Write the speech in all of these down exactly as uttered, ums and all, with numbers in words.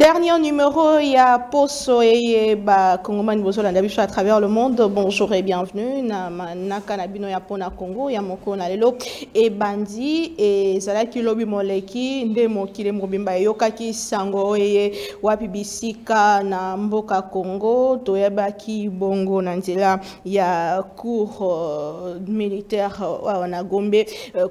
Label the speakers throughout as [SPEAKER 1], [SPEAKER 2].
[SPEAKER 1] Dernier numéro, il y a Poso et ba Congoman Bozola à travers le monde. Bonjour et bienvenue. Na na kanabino ya pona Congo ya moko na lelo et bandi et zalaki lobi moleki nde mokile mobimba yokaki sango e wapi bisika na mboka Congo toyabaki bongo na nzela ya cour uh, militaire uh, na Gombe uh,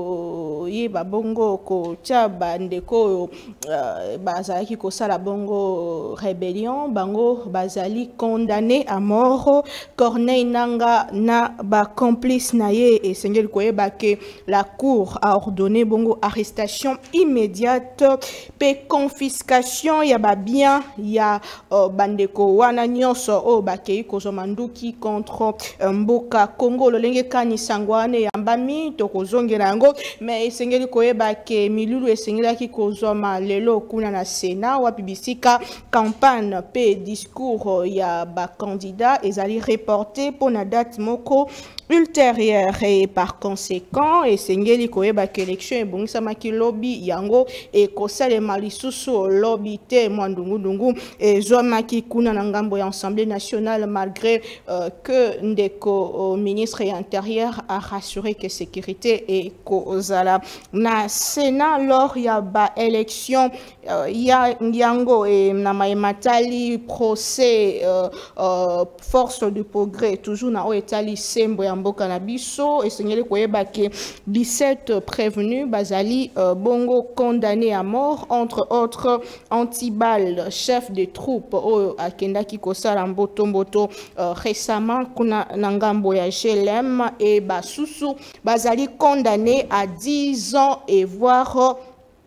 [SPEAKER 1] ko yeba bongo ko tchaba ndeko uh, bazalaki ko sala bongo rébellion bango bazali condamné à mort. Corneille Nanga na ba complice naye et sengel koyeba ke la cour a ordonné bongo arrestation immédiate pe confiscation ya ba bien ya uh, bandeko wana nyonso o bakei kozomanduki contre uh, mboka Congo lolenge kani sangwane ya mbami to kozongela yango mais sengeli koyeba ke milulu esengelaki kozoma lelo kuna na Sénat wapi bisika campagne pe discours ya ba candidat ezali reporté pour na date moko ultérieure et par conséquent et sengeli koyeba que élection ebongisamaki lobby yango et kosalema lisusu lobby te mwandungu dungu et zomaki kuna na ngambo ya Assemblée nationale malgré euh, que ndeko euh, ministre intérieur a rassuré que sécurité et kozala na Sénat lors ya ba élection euh, ya yango et na matali procès euh, euh, force du progrès toujours na o etali sembo ya mboka na biso et sengeli koyeba ke dix-sept prévenus bazali euh, bongo condamnés à mort entre autres Antibal chef des troupes o akendaki kosala mboto mboto euh, récemment kuna na ngambo ya G L M et basusu bazali condamnés à dix ans et voire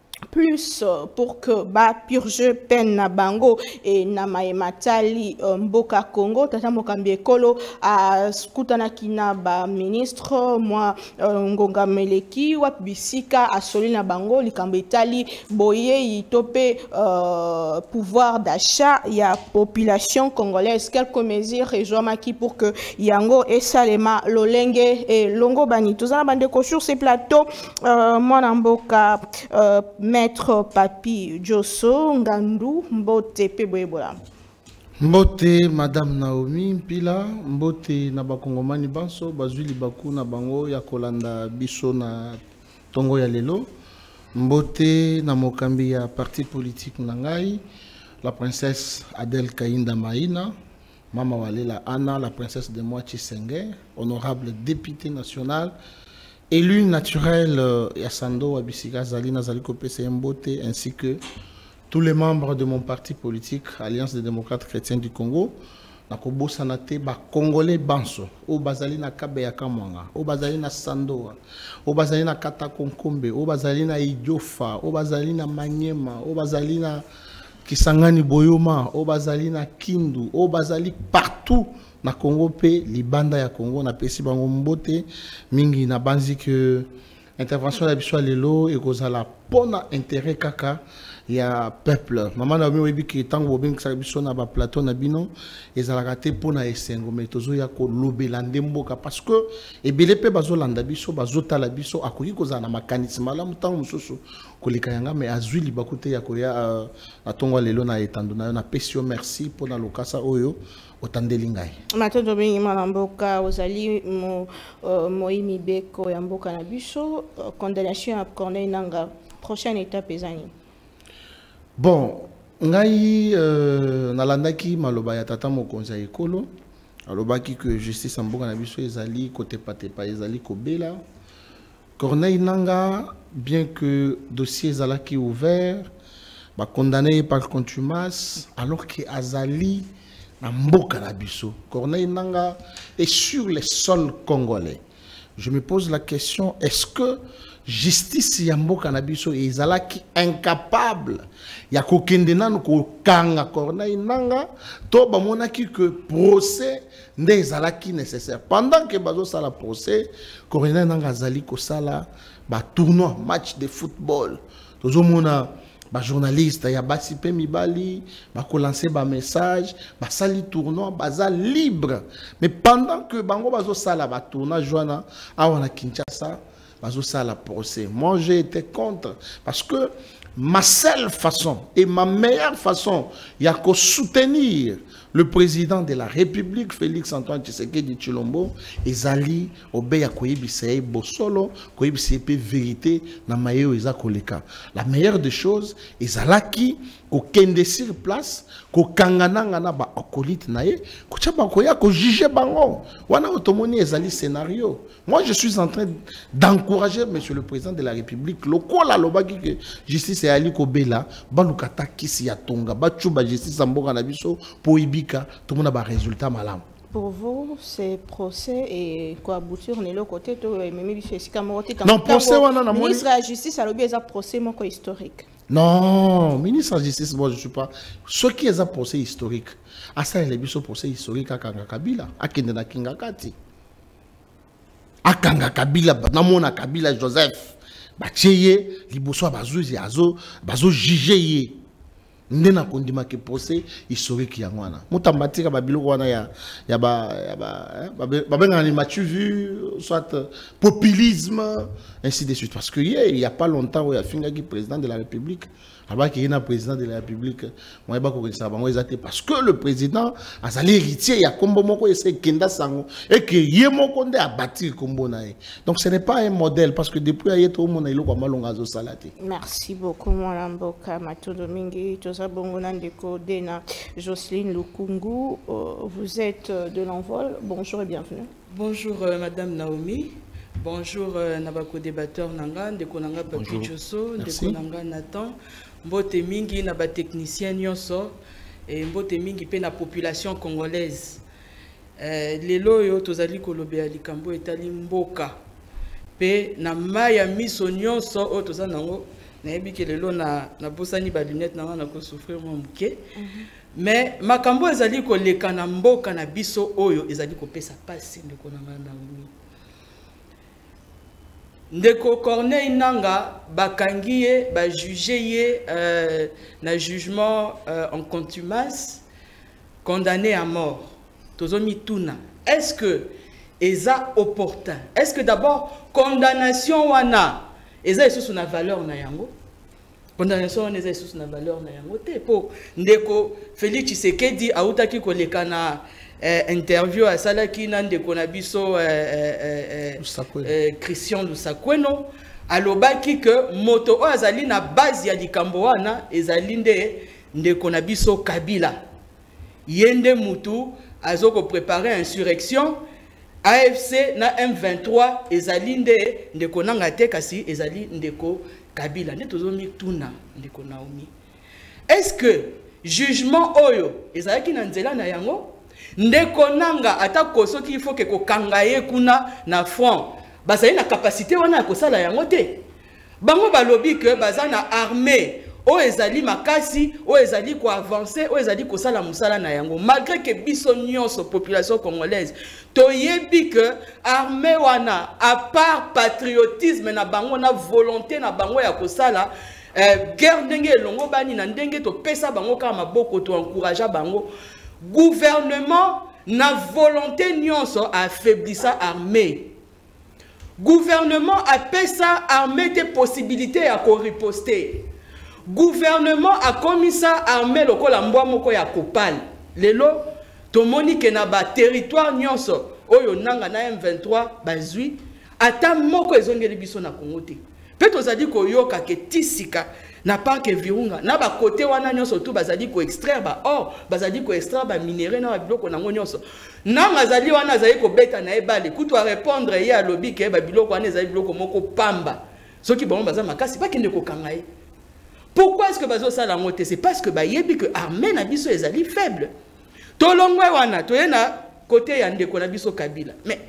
[SPEAKER 1] plus pour que ba purge peine na bango et na matali mboka Congo tata mokambi ekolo a skutana kina ba ministre moi ngonga meleki wa bisika asoli na bango likambo etali boye yitope euh, pouvoir d'achat ya population congolaise quelques mesures ezwamaki pour que yango esalema lolenge et longo bani tozana bande ko sur ces plateaux euh, moi na mboka euh, Maître Papi Josso Ngandu Mbote Peboebola.
[SPEAKER 2] Mbote Madame Naomi Mpila Mbote na bakongomani banso bazwili baku na bango ya kolanda biso na tongo ya lelo. Mbote na mokambi ya parti politique nangai la princesse Adèle Kainda Maïna Mama Walela Anna la princesse de Moachi Senge honorable députée nationale élu naturel euh, Yassando Abisika Zalina Zaliko P C M Mbote ainsi que tous les membres de mon parti politique Alliance des démocrates chrétiens du Congo Nakobo Sanate ba Congolais Banso o Bazalina Kabeya Kamwanga o Bazalina Sandoa o Bazalina Katakonkombe o Bazalina Idiofa o Bazalina Manyema o Bazalina Kisangani Boyoma o Bazalina Kindu o Bazali partout na Congo pe libanda ya Congo na pesi bango mbote mingi na banzi que intervention la biso lelo e kozala pona intérêt kaka ya peuple maman na mi webi ki tango bobeng sa biso na ba plateau na bino ezala raté pona esengo mais tozo ya ko lobela ndemboka parce que e belé pe bazolanda biso bazotala biso akoki kozala na makanisi malamu tango mususu kolika yanga mais azwili bakute ya koya na tongo lelo na etando na na pesio merci pona lokasa oyo otandeli ngai
[SPEAKER 1] matoto bengi malamboka ozali mo uh, moimi beko ya mboka na biso uh, condamnation à Corneille Nanga prochaine étape ezani
[SPEAKER 2] bon ngai euh, nalandaki maloba ya tata mokonzi ya ekolo alobaki que justice mboka na biso ezali côté patepa ezali kobela Corneille Nanga bien que dossier ezalaki ouvert ba condamné par contumace alors que azali na mboka na biso Corneille Nanga est sur les sols congolais. Je me pose la question, est-ce que justice ya mboka na biso ezalaki incapable ya kokende nanu ko kanga Corneille Nanga to bamonaki que procès nde ezalaki nécessaire pendant que bazo sala procès Corneille Nanga azali ko sala ba tournoi match de football tozo mona ba journaliste ya basi pe mibali ba ko lancer ba message ba sali tournoi baza libre mais pendant que bango bazo sala ba tournoi joana awana Kinshasa bazo sala procès moi j'ai été contre parce que ma seule façon et ma meilleure façon, il y a qu'à soutenir le président de la République, Félix Antoine Tshisekedi Tshilombo, et Zali, Obeya Koyebisei Bosolo, Koyebisei vérité, na mayo eza koleka. La meilleure des choses, Ezalaki, ko kende sur place, ko kangana ngana ba okolite nae, ko tchaba koya ko juger bango. Wana otomoni ezali scénario. Moi, je suis en train d'encourager Monsieur le Président de la République, le kola lobaki que justice est ali ko bela, banukata kisi ya tonga, ba chuba justice amboka na biso po ibika, tout le monde a un résultat malam.
[SPEAKER 1] Pour vous, ces procès et quoi aboutir, on est là côté de Mimi
[SPEAKER 2] Non, procès wana na
[SPEAKER 1] ministre de la Justice a lobby un procès mon historique.
[SPEAKER 2] Non, ministre de la Justice, moi je ne suis pas. Ce qui est un procès historique, à ça il y a un procès historique à Kanga Kabila, à Kendena Kinga Kati. À Kanga Kabila, Namona Kabila Joseph, Bacheye, Liboso Bazou Yazo, Bazou Jijeye. Ndena kondima ke procès historique ya ngwana. Mutambatika babilo wana ya ya ba ya ba ba benga ni matu vu soit populisme ainsi de suite parce que il y a pas longtemps où il y a finga qui président de la République alors qu'il y a un président de la République moi ba ko ça bango ezate parce que le président azali héritier ya kombo moko ese kenda sango et que yemo nde a bâtir kombo nae. Donc ce n'est pas un modèle parce que depuis ayeto mona ilo kwa malonga zo salati.
[SPEAKER 1] Merci beaucoup mon Mboka Matondo Mingi Dena Jocelyne Lukungu, vous êtes de l'envol. Bonjour et bienvenue.
[SPEAKER 3] Bonjour euh, Madame Naomi. Bonjour euh, Nabako débatteur Nanga, Ndeko Nanga Papi Josso, Ndeko Nanga Nathan, Mbote Mingi Naba technicien Nyonso et Mbote Mingi pe na population congolaise. Euh, Lelo yo tozali kolobe alikambo etali mboka. Pe na maya miso Nyonso o tozana nango nayebi ke lelo na na bosani ba lunette na na ko souffrir mo muke mais makambo ezali ko leka na mboka na biso oyo ezali ko pesa pasi ndeko na ngana ndeko Corneille Nanga bakangiye ba juger euh, na jugement euh, en contumace condamné à mort tozomi tuna est-ce que eza opportun est-ce que d'abord condamnation wana eza sous na valeur na yango condamnation wana eza sous na valeur na yango te po ndeko Félix Tshisekedi autaki koleka na eh, interview à salaki na ndeko na biso eh, eh, eh, eh, Christian Lusakweno alobaki que moto o azali na base ya likambo wana ezali nde ndeko na biso Kabila yende mutu azoko préparer insurrection A F C na M vingt-trois ezali nde ndeko nanga te kasi ezali ndeko Kabila nde tozomi tuna ndeko Naomi. Est-ce que jugement oyo ezalaki na nzela na yango ndeko nanga ata kosoki il faut que ko kangaye kuna na front bazali na capacité wana ko sala yango te bango balobi que bazana armée o ezali makasi o ezali ko avancer o ezali ko sala musala na yango malgré que biso nyonso population congolaise toyebi que armée wana à part patriotisme na bango na volonté na bango ya ko sala eh, guerre ndenge longo bani na ndenge to pesa bango ka maboko to encourager bango gouvernement na volonté nyonso affaiblissa armée gouvernement a pesa armée des possibilités à ko riposter. Gouvernement a commis ça armé lokola mbwa moko ya kopal. Lelo tomoni ke na ba territoire nyonso oyo nanga na M vingt-trois bazui ata moko ezongeli biso na Congo te. Pe tozali ko yoka ke tisika na pas que Virunga na ba côté wana nyonso tout bazali ko extraire ba or bazali ko extraire ba minerai na ba biloko nango nyonso. Na mazali wana zali ko beta na ebale kutu a répondre ye a lobby ke ba biloko wana ezali biloko moko pamba. Soki ba baza makasi pas kende ko kangaye. Pourquoi est-ce que bazo sala ngote? C'est parce que ba yebi que armée na biso ezali faible. Tolongwe wana toyena côté ya ndeko na biso Kabila. Mais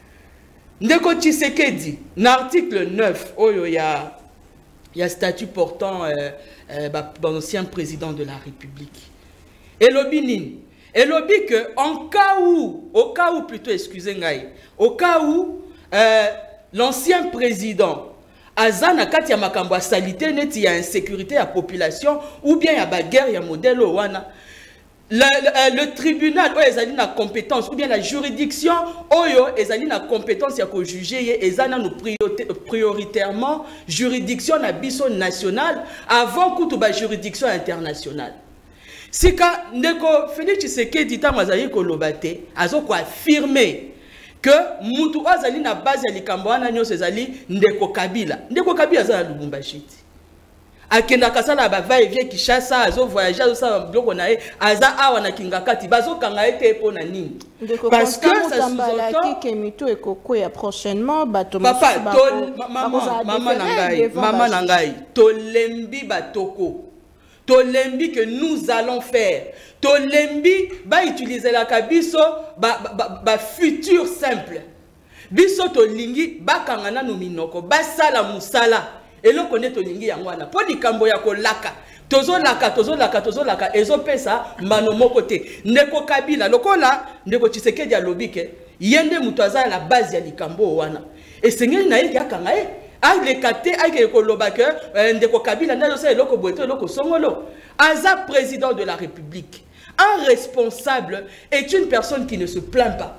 [SPEAKER 3] ndeko Tshisekedi na article neuf oyo ya ya statut portant euh, euh, bah, l'ancien président de la République. Et l'obinine. Et l'obi que en cas où, au cas où plutôt, excusez-moi, au cas où euh, l'ancien président Azana kati ya makambo salité neti ya insécurité ya population ou bien ya baguerre ya modèle wana Le, le, le tribunal, oyo ezali na compétence, ou bien la juridiction, oyo ezali na compétence ya ko juger, ezana nous prioritairement juridiction na biso nationale avant kutu ba juridiction internationale. Sika ndeko Félix Tshisekedi ta mazali ko lobate, azo ko affirmer que mutu azali na base ya likambo wana nyonso ezali ndeko Kabila. Ndeko Kabila azali na Lubumbashi. Akenda kasala ba va et vient Kinshasa azo voyager azo sa biloko na ye aza awa na kingakati bazo kanga ete po na nini parce que ça sous-entend
[SPEAKER 1] que mito ekoko ya prochainement bato
[SPEAKER 3] papa to maman maman nangai maman nangai to lembi batoko to lembi que nous allons faire to lembi ba utiliser la kabiso ba ba, ba futur simple biso to lingi ba kangana no minoko ba sala musala. Et l'on connaît tout lingi yangwana. Pour di kambo ya ko laka. Tozo laka, tozo laka, tozo laka. Ezo pesa manomo kote. Ndeko Kabila. Loko la, ndeko Tshisekedi ya lobike. Yende mutaza la base ya likambo wana. Et sengeli na yeki akanga e. A le kate, a ke ko lobake. Ndeko Kabila na yose loko boeto, loko songolo. Aza président de la République. Un responsable est une personne qui ne se plaint pas.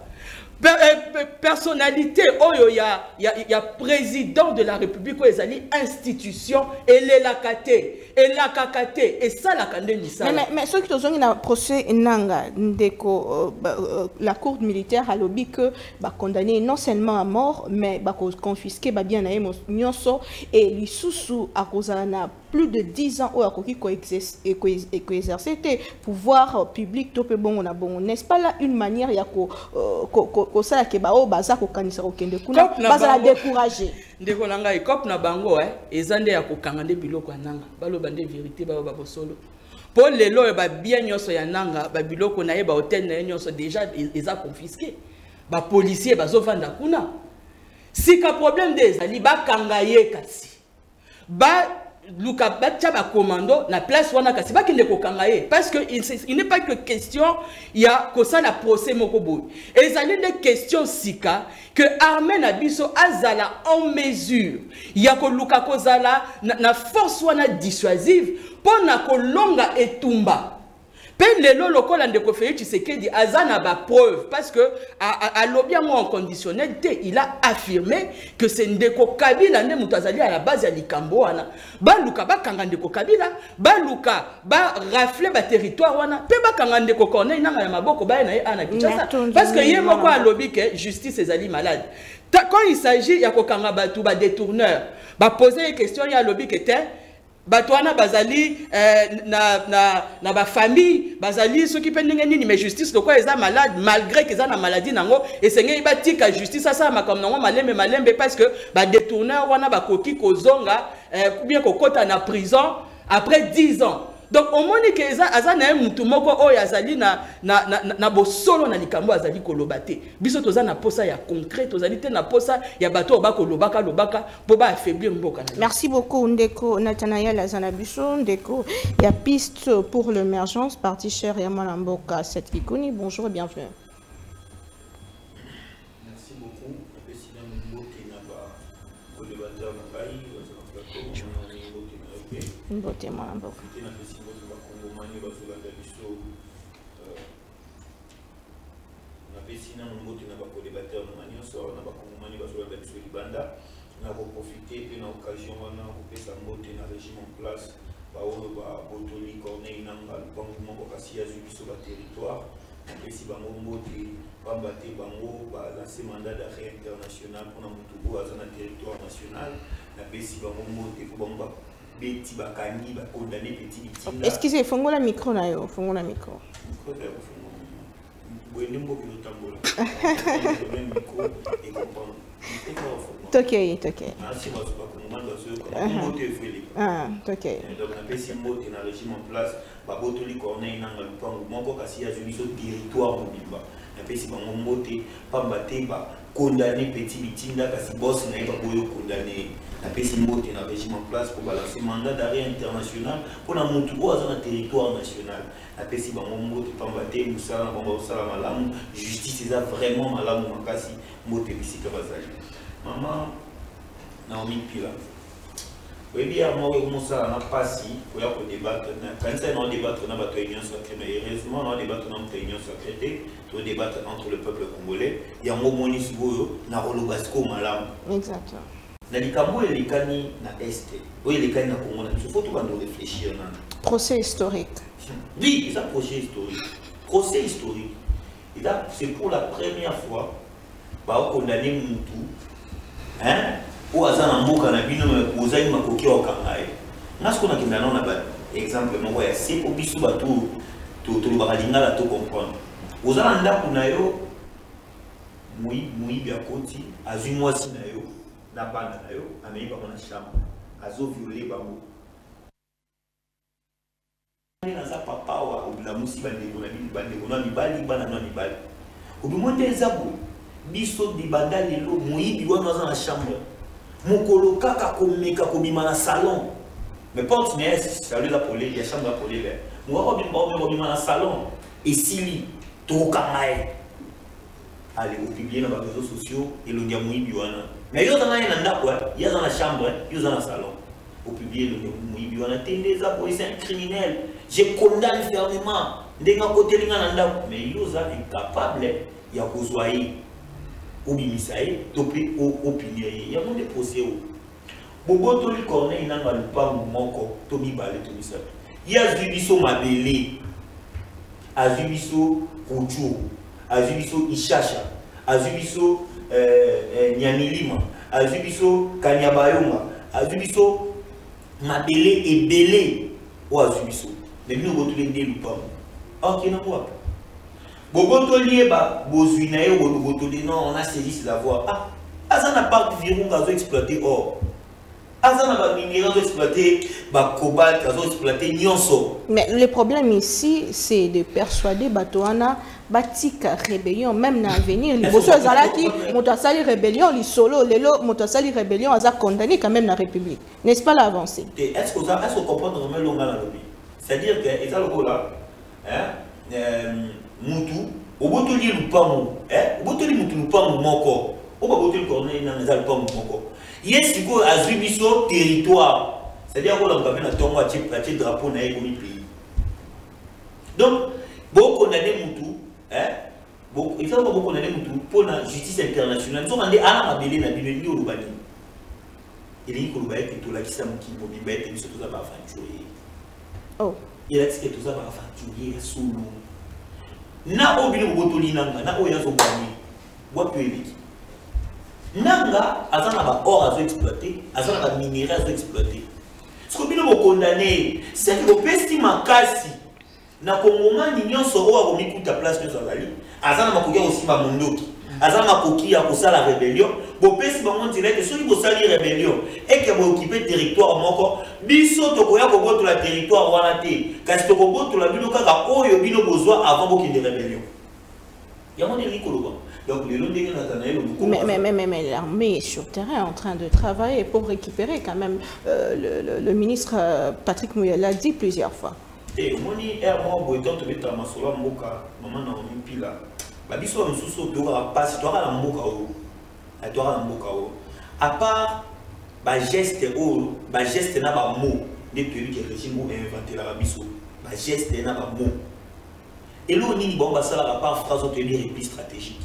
[SPEAKER 3] Personnalité, oh, il y a, y, a, y a président de la République, où ils institution, et les lakaté, et la kakate, et ça la kande ni ça.
[SPEAKER 1] Mais, mais ceux qui ont un procès nanga, ndeko, euh, la cour militaire a lobby que bah condamné non seulement à mort, mais bah confisqué bah bien naé nyonso et lui sous à cause na plus de dix ans où a koki ko exercer pouvoir public topé bon on a bon n'est-ce pas là une manière ya ko ko ça ke ba o baza ko kanisa ko kende kuna baza la décourager
[SPEAKER 3] ndeko nanga ikop na bango eh ezande ya ko kangande biloko nanga balo bande vérité ba ba solo pour lelo ba bien nyonso ya nanga ba biloko na ye ba hôtel na nyonso déjà eza confisqué ba policier bazo vanda kuna sika problème des ali ba kangaye kasi ba Luka batia ba commando na place wana kasi ba kende ko kangaye parce que il, il n'est pas que question il y a ko ça la procès moko boy ezali des questions sika que armée na biso azala en mesure il y a ko luka ko zala na, na force wana dissuasive pour na ko longa etumba pe lelo lokola ndeko Félix Tshisekedi azana ba preuve parce que à à l'objet en conditionnalité il a affirmé que c'est ndeko Kabila ne mutazali à la base ya likambo wana ba luka ba kanga ndeko Kabila ba luka ba rafler ba territoire wana pe ba kanga ndeko Corneille nanga ya maboko ba na ana Kinshasa parce que yé moko a lobby que justice ezali malade quand il s'agit ya ko kanga ba tout ba détourneur ba poser une question ya lobby que te Batouana bazali euh, na na na ba famille bazali ceux qui pendent nini mais justice pourquoi ils sont malades malgré qu'ils ont la maladie nango et sengé ba tika justice ça ma comme nango malembe malembe parce que ba détourneur wana ba koki kozonga euh, bien ko kota na prison après dix ans donc au moins que eza azana mutu moko oyo azali na na na, na bosolo na likambo azali kolobate biso toza na posa ya concret tozali te na posa ya bato ba kolobaka lobaka po ba affaiblir mboka.
[SPEAKER 1] Merci beaucoup Ndeko Nathanaël Azanabiso Ndeko ya piste pour l'émergence parti cher ya Mboka cette Kikuni bonjour et bienvenue.
[SPEAKER 4] Merci beaucoup président Mboka na ba collaborateur na bai
[SPEAKER 1] Mboka Mboka
[SPEAKER 4] Sina mbote na ba collaborateur na manyoso na ba kongomani ba zola biso libanda na ko profiter pe na occasion wana ko pesa mbote na régime en place ba oyo ba botoli Corneille nanga bango moko kasi ya biso ba territoire na pesi bango mbote bamba te bango ba lancer mandat d'arrêt international pour na mutubu aza na territoire national na pesi bango mbote ko bango beti ba kanyi ba condamné petit bitinga.
[SPEAKER 1] Excusez, fongo la micro na yo, fongo la micro. Tokei, tokei. Ah, tokei.
[SPEAKER 4] Donc on a pesi mbote na régime en place, ba botoli Corneille nanga lupango moko kasi ya juniso territoire mobimba. Na pesi bango mbote pamba te ba condamné petit bitinda kasi boss na ba boyo condamné. Na pesi mbote na régime en place pour balancer mandat d'arrêt international pour na mutu bo azana territoire national. Na pesi bango mbote pamba te musala bango sala malamu justice eza vraiment malamu makasi mbote bisika bazali. Maman Naomi Pila Oui, bien, moi, je n'a pas si, pour débattre, quand on débattre dans la réunion sacrée, mais heureusement, on débattre dans la réunion sacrée, on débattre entre le peuple congolais, il y a un moment où on a relobasco malam.
[SPEAKER 1] Exactement.
[SPEAKER 4] Dans les Cambo et les Kani, na Est, oui, les Kani, na Congo, il faut tout réfléchir.
[SPEAKER 1] Procès historique.
[SPEAKER 4] Oui, c'est un procès historique. Procès historique. Et là, c'est pour la première fois, bah, on condamne Moutou, hein? Ou à un mot qu'on a vu, nous avons coquille au Kangaï. Nous avons un exemple, c'est pour que tout tout tout le baradinga là tout comprendre. Aux Alanda pour nayo, moi moi bien côté, à une mois si nayo, na bande nayo, amène pas mon chambre, à zo violer bango. Dans sa papa ou la musi bande ko na bi bande ko na mi bali bana na mi bali. Au bi monter zabo, biso di banda lelo, moi bi wana dans la chambre. Mokolo kaka komeka kobima na salon. Mais porte n'est salut la police, il y a chambre la police. Moi kobima na salon et sili to kamae. Allez, vous publiez dans les réseaux sociaux et le diamouille biwana. Mais yo dans la nanda quoi, il y a dans la chambre, il y a dans le salon. Vous publiez le diamouille biwana, tenez ça pour c'est un criminel. Je condamne fermement. Ndenga côté linga nanda, mais yo ça incapable il y a kozoayi. Ou bimisaï, topé ou opinion. Il y a mon des procès. Bobo to li corneille n'a pas pas moko, tomi balé to bisa. Il y a Zubiso Mabele, a Zubiso Kouchou, a Zubiso Ishacha, a Zubiso Nyanilima, a Zubiso Kanyabayoma, a Zubiso Mabele et Belé ou a Zubiso. Mais nous on les deux pas. Ok non quoi. Boboto lieba, bozuinae ou boboto non, on a saisi ses avoirs. Ah, Azan n'a pas de virus gazo exploité or. Azan n'a pas de minéraux exploité, bah cobalt gazo exploité nyonso.
[SPEAKER 1] Mais le problème ici, c'est de persuader Batouana, Batika rébellion, même dans l'avenir. Les bosseux Zalaki, Motasali rébellion, les solo, les lots, Motasali rébellion, Aza condamné quand même dans la République. N'est-ce pas l'avancée?
[SPEAKER 4] Est-ce qu'on est-ce qu'on comprend vraiment l'onga dans le pays? C'est-à-dire que, et ça le go là, hein? Moutou, au bout de l'île ou pas mou, hein, au bout de l'île ou pas mou moko, au bout de l'île corneille n'a pas mou moko. Yes, il faut à Zubiso territoire, c'est-à-dire qu'on a pas mis un tombeau à tirer drapeau n'a pas mis pays. Donc, beaucoup condamné Moutou, hein, beaucoup, il faut beaucoup condamner Moutou pour la justice internationale. Nous avons dit à la Mabélé n'a pas mis au Lubani. Il dit que le bail est tout là qui s'est moqué, il m'a dit que tout ça va aventurer.
[SPEAKER 1] Oh.
[SPEAKER 4] Il a dit que tout ça va aventurer sous l'eau. Na obili botoli nanga na oya zo bani wapi eliki nanga azana ba or azo exploiter azana ba minéraux azo exploiter ce que bino bo condamné c'est que bopesti makasi na kongomani nyonso o ako mikuta place nyonso azali azana makoki aussi ba mondoki azana makoki ya kosala rébellion bopesi bango direct soki bosali rébellion et que bo occuper territoire moko biso tokoya kobotola territoire wana te kasi tokobotola bino kaka oyo bino bozwa avant bokende rébellion yango ndenge koloba donc lelo ndenge natanaye lobuko
[SPEAKER 1] mais mais mais mais l'armée est sur terrain en train de travailler pour récupérer quand même euh, le, le, le ministre euh, Patrick Muyaya l'a dit plusieurs fois
[SPEAKER 4] et moni er mo boiton to beta masola mboka maman na ompila ba biso mususu doka passe toi la mboka o a toi la mboka o à part ba geste o ba geste na ba mot de celui qui régime ou inventé la biso ba geste na ba mot et l'on ni bon ba sala ba par phrase obtenir et puis stratégique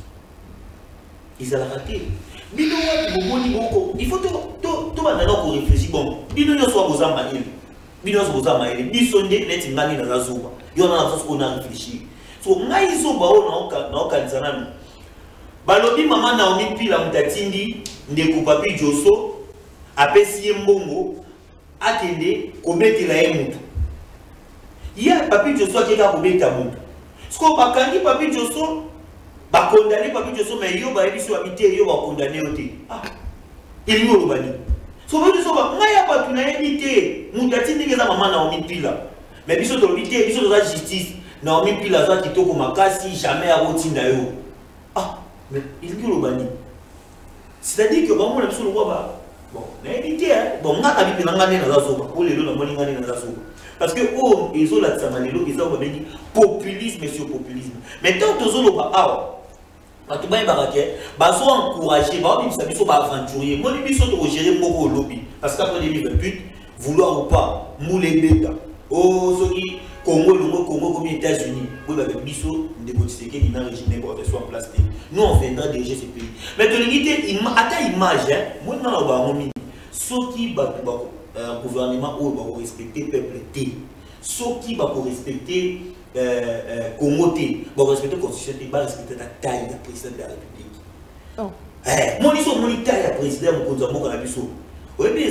[SPEAKER 4] ils ont raté bino wa boni boko il faut to to to ba na ko réfléchir bon bino no so bozamba il bino so bozamba il biso nde net ngani na zazuba yo na so ko na réfléchir so ngai zo ba o na na kanzana no balobi mama na omi pila mutatindi ndeko papi joso apesi mbongo akende kobetela ye mutu ya papi joso akeka kobeta mutu sko bakandi papi joso ba condamné papi joso mais yo ba ebiso habité yo ba condamné oté ah il yo lobani so ba joso ba ngai apa tuna ebité mutatindi ngeza mama na omi pila mais biso to bité biso to justice na omi pila za kitoko makasi jamais abotinda yo ah mais il yo lobani c'est-à-dire que ba mo na biso lo ba bon, mais bon, on a habité dans l'année dans la zone, pour les lots, dans la zone. Parce que, oh, ils ont la Samalelo, ils ont dit populisme et sur populisme. Mais tant que les autres, ah, quand tu vas embarquer, bah, soit encouragé, bah, ils sont aventuriers. Moi, ils sont gérer beaucoup au lobby. Parce qu'après deux mille vingt-huit, vouloir ou pas, moulé bêta. Oh, Soki, Congo, Congo, Congo, comme les États-Unis, vous avez Bissot, des politiciens qui ont un régime pour faire en place. Nous, on viendra diriger ce pays. Mais de l'unité, à ta image, moi, je vais ceux qui vont un gouvernement où va respecter le peuple, ceux qui vont respecter le Congo, vont respecter la constitution, vont respecter la taille du président de la République.
[SPEAKER 1] Oh.
[SPEAKER 4] Eh, moi, je suis mon taille du président, mon président, mon Bissot. Vous voyez,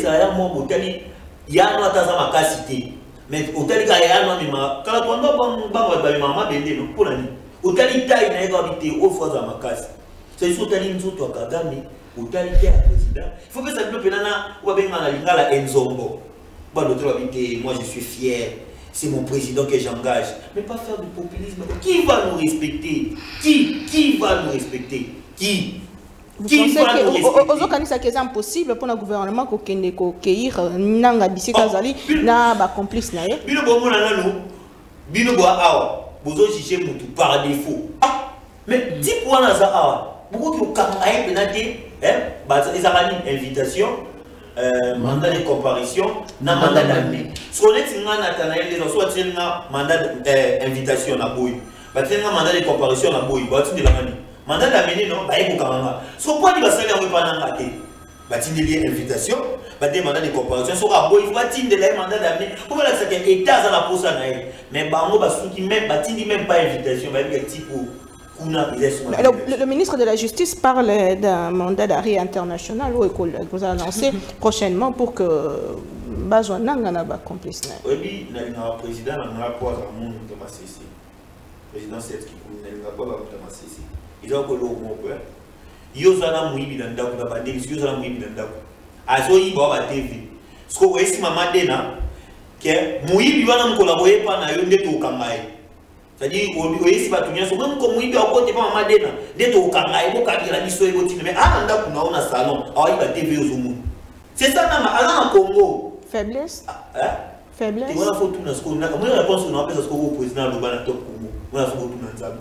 [SPEAKER 4] il y a un autre cité. Mais au tel cas, il y a un moment, quand on va faire maman bende non pour l'année. Au tel cas, il y a un habité au fond de ma casse. C'est sur tel niveau toi Kagame, au tel cas président. Il faut que ça développe nana ou bien on a l'ingala enzombo. Bon l'autre habité, moi je suis fier. C'est mon président que j'engage. Mais pas faire du populisme. Qui va nous respecter? Qui qui va nous respecter? Qui?
[SPEAKER 1] Vous pensez que c'est impossible pour le gouvernement de cueillir Nanga Bissi Kazali na ba complice na ye?
[SPEAKER 4] Bino bomo na nanu. Bino bo awa. Bozo chiche mutu par défaut. Ah, mais si pour na za awa. Beaucoup qui ont ay penate, hein, ba ezala ni invitation, euh mandat de comparution, na mandat d'amener. Ce qu'on est tinga na tanael les soit tinga mandat d'invitation na boy. Ba tinga mandat de comparution na boy. Ba tinga la mani. Mandat d'amener non, bah il faut ce qu'on peut dire c'est qu'on pas n'en rater. Bah tu dis invitation, bah des mandats de comparaison. Sur un boy, il faut dire des mandats d'amener. Comment là c'est que État ça la pose ça naï. Mais bah moi bah ceux qui même bah tu dis même pas invitation, bah il type kuna
[SPEAKER 1] le, le ministre de la Justice parle d'un mandat d'arrêt international où vous allez lancer prochainement pour que Bazouan Nanga n'a pas complice.
[SPEAKER 4] Oui, le président n'a pas à mon de ma C C. Président c'est qui n'a pas à ma C C. Ils ont collo mon père. Ils ont un mouille dans le coup d'abord. Ils ont un mouille dans le coup. Azo y va à T V. Ce que vous voyez, maman dena que mouille va nous collaborer pas na yonde to kangai. C'est-à-dire vous voyez si va tout bien. So même comme mouille va côté pas maman dena. De to kangai, vous quand il a dit so ego tine mais ah nda kuna on a salon. Ah il va T V au zoom. C'est ça na ala en Congo.
[SPEAKER 1] Faiblesse.
[SPEAKER 4] Hein?
[SPEAKER 1] Faiblesse.
[SPEAKER 4] Tu vois la photo na ce qu'on a. Moi la réponse on a appelle ce que vous président le ban top Congo. Moi la photo na nzambe.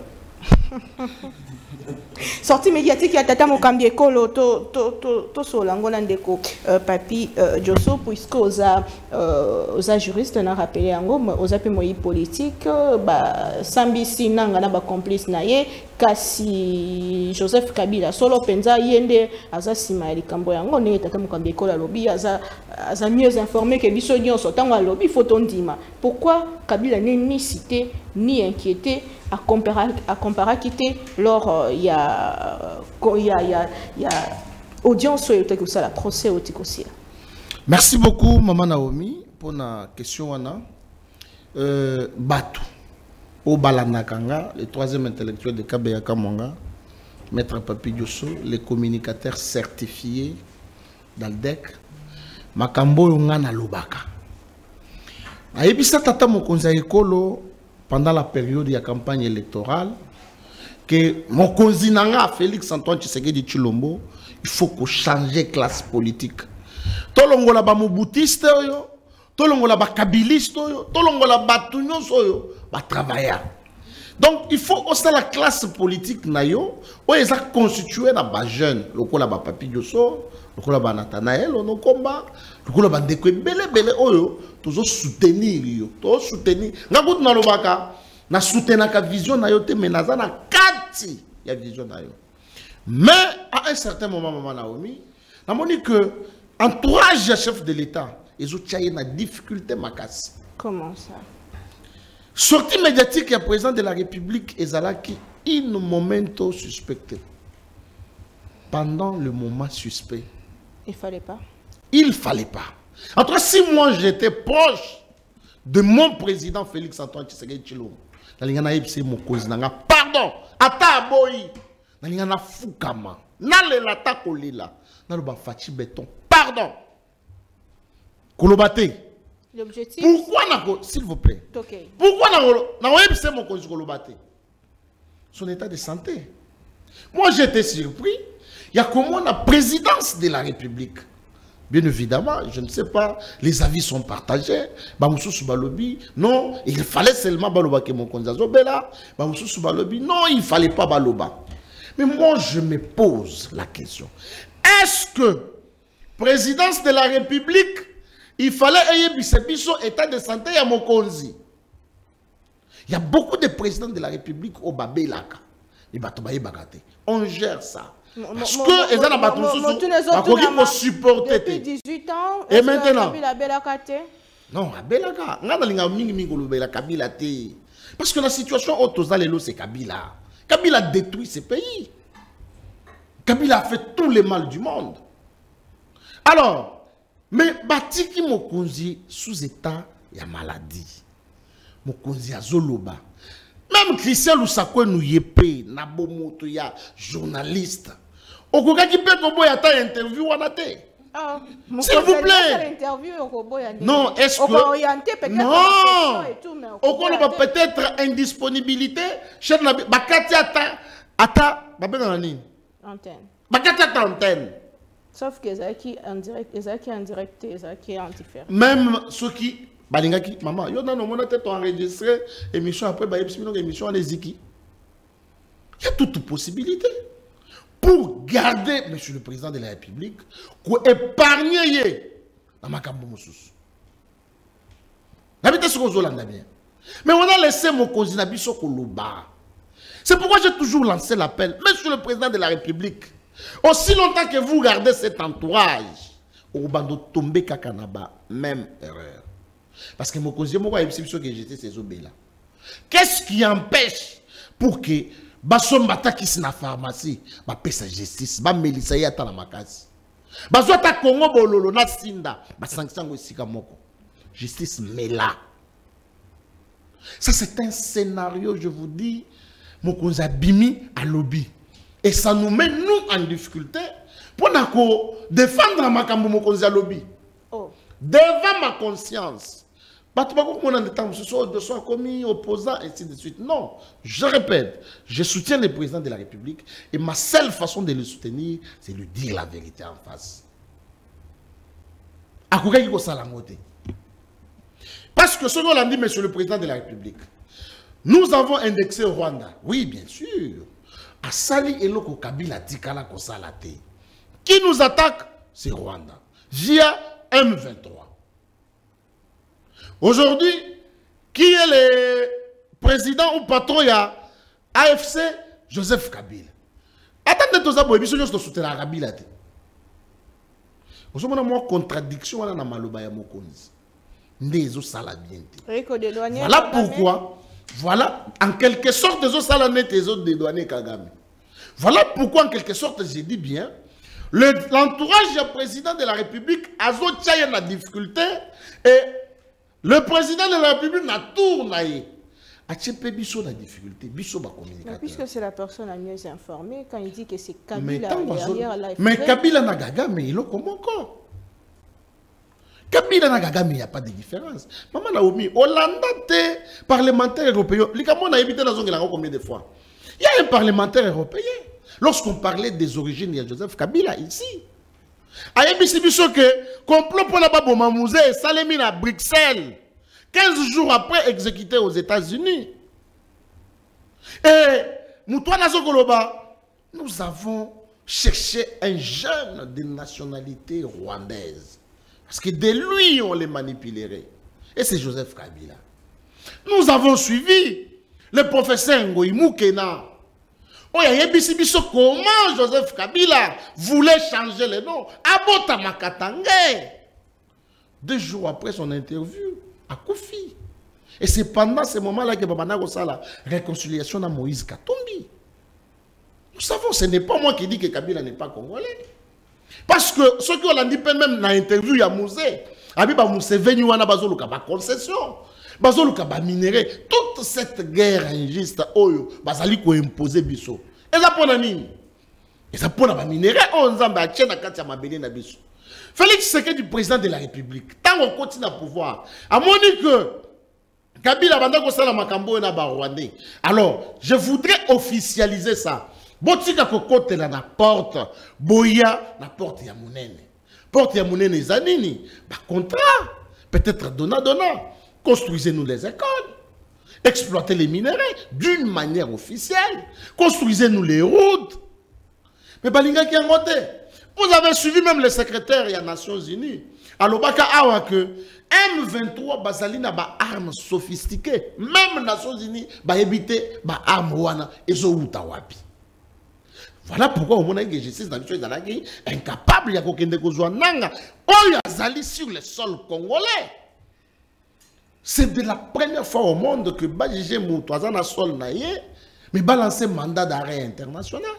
[SPEAKER 1] Sortie médiatique ya tata Mokambi Ekolo to to to to solangola ndeko papi Josso puisque oza oza juriste na rappelé yango oza pe moyi politique ba sambisi nanga na ba complice na ye kasi Joseph Kabila solo penza yende aza sima likambo yango ne tata Mokambi Ekolo lobi aza aza mieux informé que biso nyonso tango lobi photo ndima. Pourquoi Kabila n'est ni cité ni inquiété à comparer à comparer quitter lors il y a il y a il y a il y a audience sur le ça la procès au aussi.
[SPEAKER 2] Merci beaucoup maman Naomi pour la question Anna. Euh, Batu au Balanakanga, le troisième intellectuel de Kabeya Kamanga, maître Papi Josso, les communicateurs certifiés dans le D E C, Makambo Yongana Lubaka. Aïbisa Tata Mokonza Ekolo pendant la période de la campagne électorale, que mon cousin Félix Antoine Tshisekedi Tshilombo, il faut qu'on change de classe politique. Tout le monde est moboutiste, tout le monde est kabiliste, tout le monde est batunyo, travailleur. Donc il faut aussi la classe politique nayo, où ils sont constitués dans les jeunes, le coup là Papi Josso, le coup là Nathanaël, on combat, le coup là Ndeko belé belé oyo, toujours soutenir yo, toujours soutenir. Ngabout na lobaka, na soutenir ka vision nayo te menaza na kati ya vision nayo. Mais à un certain moment maman Naomi, na moni que entourage chef de l'État, ils ont tchaye na difficulté makasi.
[SPEAKER 1] Comment ça?
[SPEAKER 2] Sortie médiatique du président de la République Ezalaki in momento suspecté. Pendant le moment suspect.
[SPEAKER 1] Il fallait pas.
[SPEAKER 2] Il fallait pas. Entre six mois, j'étais proche de mon président Félix Antoine Tshisekedi Tshilombo. C'est mon cousin. Pardon. Ata boy. Nalingana fukama. Nale la takolila. Naloba fachi béton. Pardon. Kolobate.
[SPEAKER 1] L'objectif.
[SPEAKER 2] Pourquoi, s'il vous plaît,
[SPEAKER 1] okay.
[SPEAKER 2] Pourquoi c'est mon conjugal son état de santé? Moi j'étais surpris. Il y a comment la présidence de la République? Bien évidemment, je ne sais pas, les avis sont partagés. Non, il fallait seulement baloba que mon konzazo bela. Non, il ne fallait pas baloba. Mais moi je me pose la question. Est-ce que présidence de la République il fallait un état de santé à Mokonzi. Il y a beaucoup de présidents de la République au Babelaka. On gère ça. Parce que les gens ont supporté.
[SPEAKER 1] Depuis dix-huit ans,
[SPEAKER 2] et maintenant,
[SPEAKER 1] non,
[SPEAKER 2] Babelaka. Parce que la situation au Tozalelo, c'est Kabila. Kabila détruit ce pays. Kabila a fait tout le mal du monde. Alors, mais Batiki Mokonzi sous état, il y a maladie. Mokonzi a Zoloba. Même Christian Lusakwe nous yépé, Nabomoto ya journaliste. Okoka qui peut koboya ta interview wanate. S'il vous plaît. Non, est-ce que non, on peut-être indisponibilité chez la bakati ata ata babena
[SPEAKER 1] antenne.
[SPEAKER 2] Bakati ata antenne.
[SPEAKER 1] Sauf que Zaki en direct, Zaki en direct, Zaki en différé.
[SPEAKER 2] Même ceux qui balingaki maman, yo non mon tête enregistré émission après ba émission les ziki. Il y a toute possibilité. Pour garder, monsieur le président de la République, pour épargner dans ma camboumoussous. N'habitez ce qu'on a bien. Mais on a laissé mon cousin Abisso Koloba. C'est pourquoi j'ai toujours lancé l'appel, monsieur le président de la République, aussi longtemps que vous gardez cet entourage, au bando tombé kakanaba, même erreur. Parce que mon cousin, moi, je sais que j'étais ces obéis-là. Qu'est-ce qui empêche pour que Basom Batakis na pharmacie, ba pesa justice, ba melisa ya ta na makasi. Bazwa ta Congo bololo na sinda, ba sanction esika moko. Justice mela. Ça c'est un scénario, je vous dis, mokonza bimi à lobby. Et ça nous met nous en difficulté pour défendre makambo mokonza lobby.
[SPEAKER 1] Oh.
[SPEAKER 2] Devant ma conscience. De soit commis, opposant, et ainsi de suite. Non, je répète, je soutiens le président de la République et ma seule façon de le soutenir, c'est de lui dire la vérité en face. Parce que ce qu'on a dit, monsieur le président de la République, nous avons indexé au Rwanda. Oui, bien sûr. À Sali et Loko Kabila Tikala Kosalate. Qui nous attaque? C'est Rwanda. Via M vingt-trois. Aujourd'hui, qui est le président ou patron de A F C? Joseph Kabila. Attendez tout ça pour émission de soutenir Kabila. Vous avez une contradiction dans la maloba ya mokonzi. Ndezo sala bien. Voilà pourquoi, voilà, en quelque sorte, les autres salanet les autres dédouanés Kagame. Voilà pourquoi, en quelque sorte, j'ai dit bien, l'entourage du président de la République a une difficulté et le président de la République n'a tourné. A-t-il biso la difficulté, biso ba communicateur.
[SPEAKER 1] Puisque c'est la personne la mieux informée quand il dit que c'est Kabila derrière la.
[SPEAKER 2] Mais Kabila n'a gaga, mais il est comme encore. Kabila n'a gaga, mais il n'y a pas de différence. Maman Naomi, Hollanda te parlementaire européen. Les Cameroun a évité la zone combien de fois? Il y a un parlementaire européen. Lorsqu'on parlait des origines de Joseph Kabila ici. A yebisi biso que complot pour la babo Mamouze Salemi à Bruxelles quinze jours après exécuté aux États-Unis. Et nous avons cherché un jeune de nationalité rwandaise parce que de lui on les manipulerait et c'est Joseph Kabila. Nous avons suivi le professeur Ngoï Moukena. Oh, il y a comment Joseph Kabila voulait changer le nom. Abota Makatangé. Deux jours après son interview à Koufi. Et c'est pendant ce moment-là que Babana a la réconciliation à Moïse Katumbi. Nous savons, ce n'est pas moi qui dis que Kabila n'est pas congolais. Parce que ceux qui ont dit même dans l'interview, il y a Mousé. Abiba Mousé venu à Bazoluka, ba concession. Bazoluka ba minéré. Toute cette guerre injuste, Oyo, Bazali ko imposer biso. Et ça pour nani? Et ça pour na ba minéré, on zamba a tient na kati ya mabele na biso. Félix Tshisekedi du président de la République, tant qu'on continue à pouvoir, à mon dit que Kabila banda ko sala makambo na ba Rwandais. Alors, je voudrais officialiser ça. Botika ko kote la na porte, boya na porte ya munene. Porte ya munene zanini, ba contrat, peut-être donna donna. Construisez-nous les écoles, exploitez les minéraux d'une manière officielle, construisez-nous les routes. Mais Balinga qui a monté. Vous avez suivi même le secrétaire des Nations Unies. alobaka awa que M vingt-trois bazali na ba armes sophistiquées, même Nations Unies ba éviter ba armes wana ezo uta wapi. Voilà pourquoi on a que G six dans les incapable ya kokende kozwa nanga oyo azali sur le sol congolais. C'est de la première fois au monde que Bajije Moutouazan a sol naïe, mais balancer mandat d'arrêt international.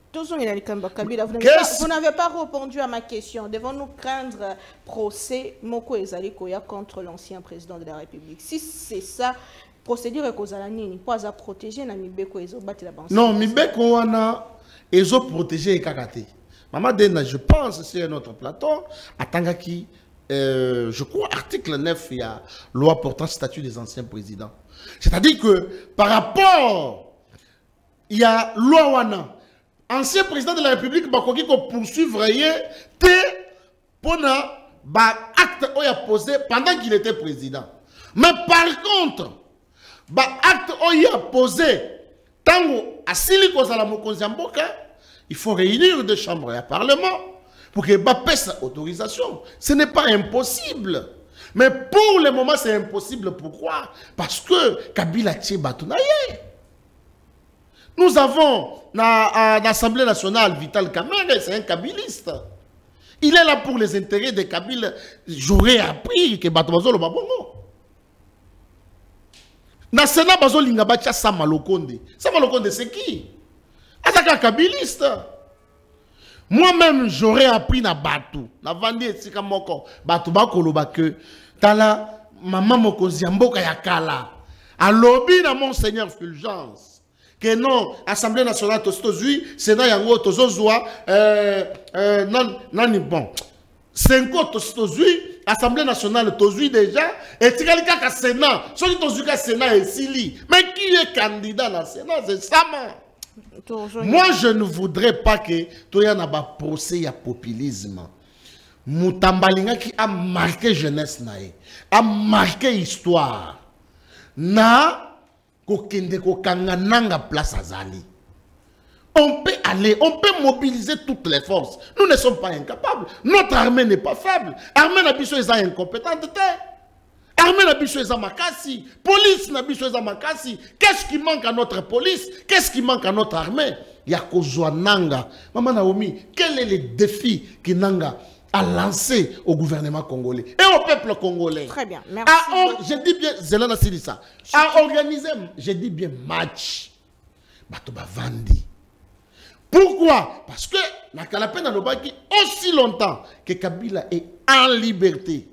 [SPEAKER 1] Vous n'avez pas répondu à ma question. Devons-nous craindre procès Moko Ezalikoya contre l'ancien président de la République? Si c'est ça, procédure Kozalani, pas à protéger Namibeko Ezobati la banque.
[SPEAKER 2] Non, Mibeko wana Ezo protéger Kakate. Maman Dena, je pense sur notre plateau, Atangaki. Euh, je crois, article neuf, il y a loi portant statut des anciens présidents. C'est-à-dire que par rapport, il y a loi wana, ancien président de la République, Bakoki ko poursuivre te pona ba acte oya posé pendant qu'il était président. Mais par contre, ba acte oya posé tango asili kozala mokonzi ya mboka, il faut réunir deux chambres et un parlement. Pour que Bappé sa autorisation. Ce n'est pas impossible. Mais pour le moment, c'est impossible. Pourquoi? Parce que Kabila Tchébatonaye. Nous avons à l'Assemblée nationale Vital Kamerhe, c'est un kabiliste. Il est là pour les intérêts des Kabyles. J'aurais appris que Batomazolo Babongo. Dans le Sénat, Bazolinga Bacha Samalokonde. Samalokonde, c'est qui? C'est un kabiliste. Moi-même, j'aurais appris na Batou. Na Vandi et Sika Moko. Batou Bakoloba que. Tala, maman Mokozi Mboka Yakala. A lobby na Monseigneur Fulgence. Que non, Assemblée nationale Tostozui, Sénat Yango Tozozwa, euh, euh, non, non, bon. Cinco Tostozui, Assemblée nationale Tozui déjà, et Tigalika ka Sénat. Celui Tozui ka Sénat et Sili. Mais qui est candidat dans le Sénat? C'est Sama. Moi, je ne voudrais pas que tu aies un procès à populisme. Moutambalinga qui a marqué jeunesse, a marqué histoire. Na kokende kokanga nanga place azali. On peut aller, on peut mobiliser toutes les forces. Nous ne sommes pas incapables. Notre armée n'est pas faible. L'armée nabiso est incompétente. Armée nabiso est makasi. Police nabiso est makasi. Qu'est-ce qui manque à notre police? Qu'est-ce qui manque à notre armée? Yakozwa Nanga. Maman Naomi, quel est le défi que Nanga a lancé au gouvernement congolais et au peuple congolais?
[SPEAKER 1] Très bien, merci.
[SPEAKER 2] À, je dis bien, Zelana Silissa, à organiser, je dis bien match. Batoba Vandi. Pourquoi? Parce que la Kalapena Nobaki, aussi longtemps que Kabila est en liberté.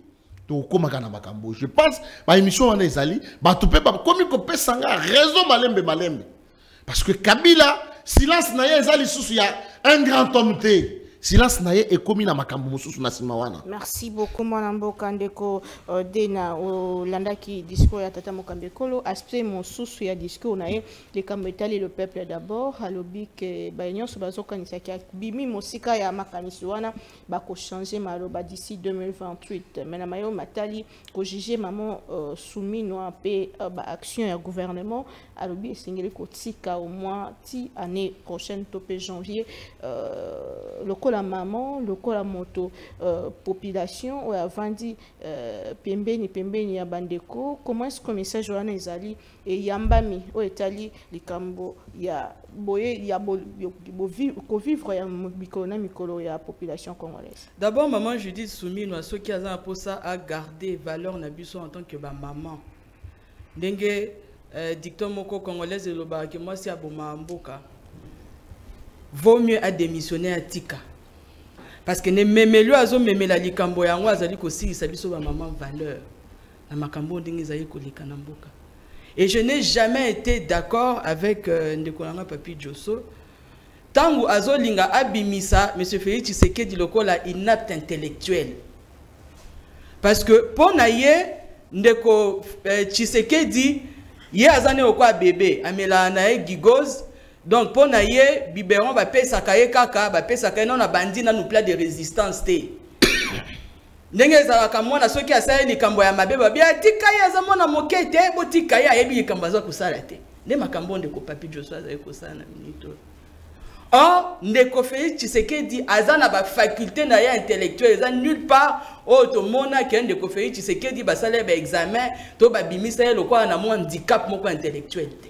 [SPEAKER 2] Je pense que l'émission en Ezali, comme il peut sanga raison malembe malembe. Parce que Kabila, silence naye Ezali sous il y a un grand homme té. Silence naye est commis na makambo sous na simawana.
[SPEAKER 1] Merci beaucoup Mwanambo Kandeko Dena o landaki discours ya tata Mokambekolo aspect mon sous ya discours naye les kambetali le peuple d'abord alobi que ba union so bazoka nisaki bimi mosika ya makanisi wana ba ko changer maloba d'ici deux mille vingt-huit. Mais na mayo matali ko juger maman soumis no pe ba action ya gouvernement alobi esengeli ko tika au moins ti année prochaine topé janvier euh, le la maman, le la moto, euh, population, ou avant dit pembeni pembeni ya bandeko, comment est-ce que le message Joana Ezali et Yambami au Italie, les Cambo, ya boye, ya bo vivre ya mikona mikolo ya population congolaise.
[SPEAKER 3] D'abord, maman Judith Soumino, ceux qui ont pour ça à garder valeur nabiso en tant que ba maman. Dengue dicton moko congolaise et le bar que moi c'est à Bomamboka. Vaut mieux à démissionner à Tika. Parce que ne memelo azo memela likambo yango azali ko silisa biso ba maman valeur na makambo ndenge zayi ko likana mboka. Et je n'ai jamais été d'accord avec euh, Ndekolanga Papi Djosso. Tangu azo linga abimisa monsieur Félix Tshisekedi lokola inapte intellectuel. Parce que pour naye Ndeko euh, Tshisekedi ye azane okwa bébé amela nae gigoz. Donc, pour naïe, biberon va payer sa caille kaka, va payer sa caille non a bandi na nous plat de résistance té. N'engé ça va comme moi na ceux qui a ça ni kambo ya mabe ba bien tika ya za mona mokete bo tika ya yebi kambaza ko sala té. Ne makambo ndeko Papi Djosso za ko sala na minito. Or, ndeko Félix Tshisekedi azana ba faculté na ya intellectuelle za nulle part oh to mona ki ndeko Félix Tshisekedi basale ba examen to ba bimisa ye lokwa na mo handicap moko intellectuel te.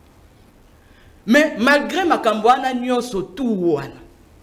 [SPEAKER 3] Mais malgré makambo wana nyonso tout wana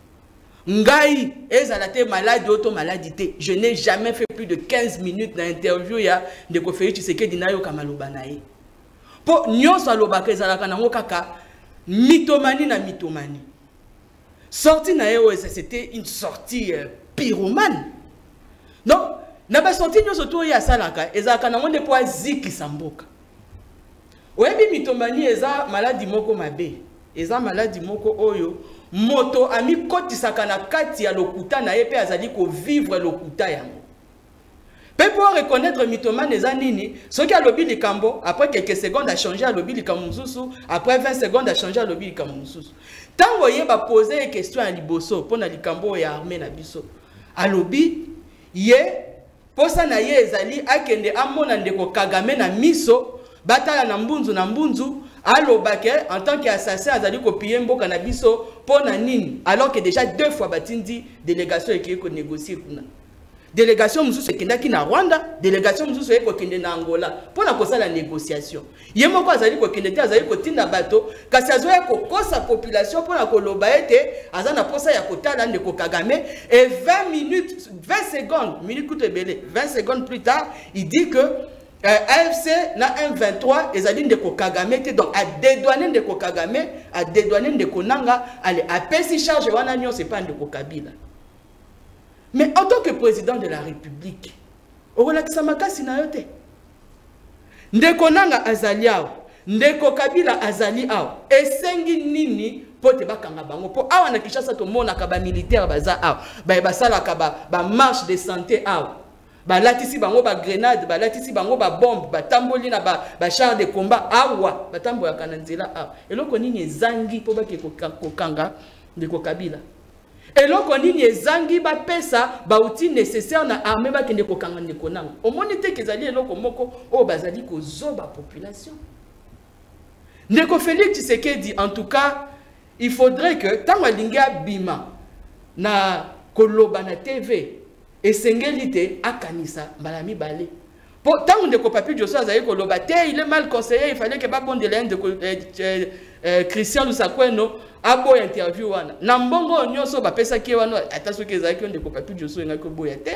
[SPEAKER 3] ngai ezala te malade auto maladie, je n'ai jamais fait plus de quinze minutes dans interview ya ndeko Félix Tshisekedi na yo kamaloba na ye. Po nyonso alobaka ezalaka nango kaka mythomanie na mythomanie. Sortie na yo c'était une sortie euh, pyromane. Donc na ba sortie nyonso to ya salaka ezalaka nango de po aziki samboka. Oyebi mythomanie eza maladie moko mabe. Eza maladie moko oyo moto ami kotisaka na kati ya lokuta na ye pe azali ko vivre lokuta yango. Pe pour reconnaître mythomane eza nini, soki alobi likambo après quelques secondes a changé alobi likambo mususu, après vingt secondes a changé alobi likambo mususu. Tango ye ba poser une question à liboso pona likambo ya armée na biso. Alobi ye posa na ye ezali akende amona ndeko Kagame na miso batala na mbunzu na mbunzu. Alobake en tant qu'assassin azali kopier mboka na biso pona nini alors que déjà deux fois batindi délégation qui ko négocier kuna délégation mususu ekendaki na Rwanda délégation mususu eko kende na Angola pona kosala négociation ye moko azali ko kende te azali kotinda bato kasi azoya kokosa population pona koloba ete azana posa ya kotala ndeko Kagame et vingt minutes vingt secondes minute kutebele vingt secondes plus tard il dit que Euh, A F C na M vingt-trois ezali ndeko Kagame te donc a dédouaner ndeko Kagame a dédouaner ndeko Nanga allez a pesi charge wana nyo c'est pas ndeko Kabila. Mais en tant que président de la République okolakisa makasi na yo te. Ndeko Nanga azali awa ndeko Kabila azali awa esengi nini pote bakanga bango po awa na Kinshasa to mona ka ba militaire baza awa ba basala ka ba, ba marche de santé awa ba latisi bango ba grenade ba latisi bango ba bombe ba tamboli na ba, ba char de combat awa ba tambo ya kananzela awa eloko nini ezangi po ba ke kokanga ndeko Kabila eloko nini ezangi ba pesa ba outil nécessaire na armée ba kende kokanga ndeko Nanga omoni te kezali eloko moko o bazali ko zoba population ndeko Félix Tshisekedi en tout cas il faudrait que tango alinga bima na koloba na T V et sengelite akanisa malami balé. Pour tant de papi Josso azali koloba te il est mal conseillé il fallait que ba bon de l'Inde de Christian Lusakweno abo interview wana. Na mbongo nyonso ba pesa ki wana ataso ke ezali de papi Josso ngako boya te.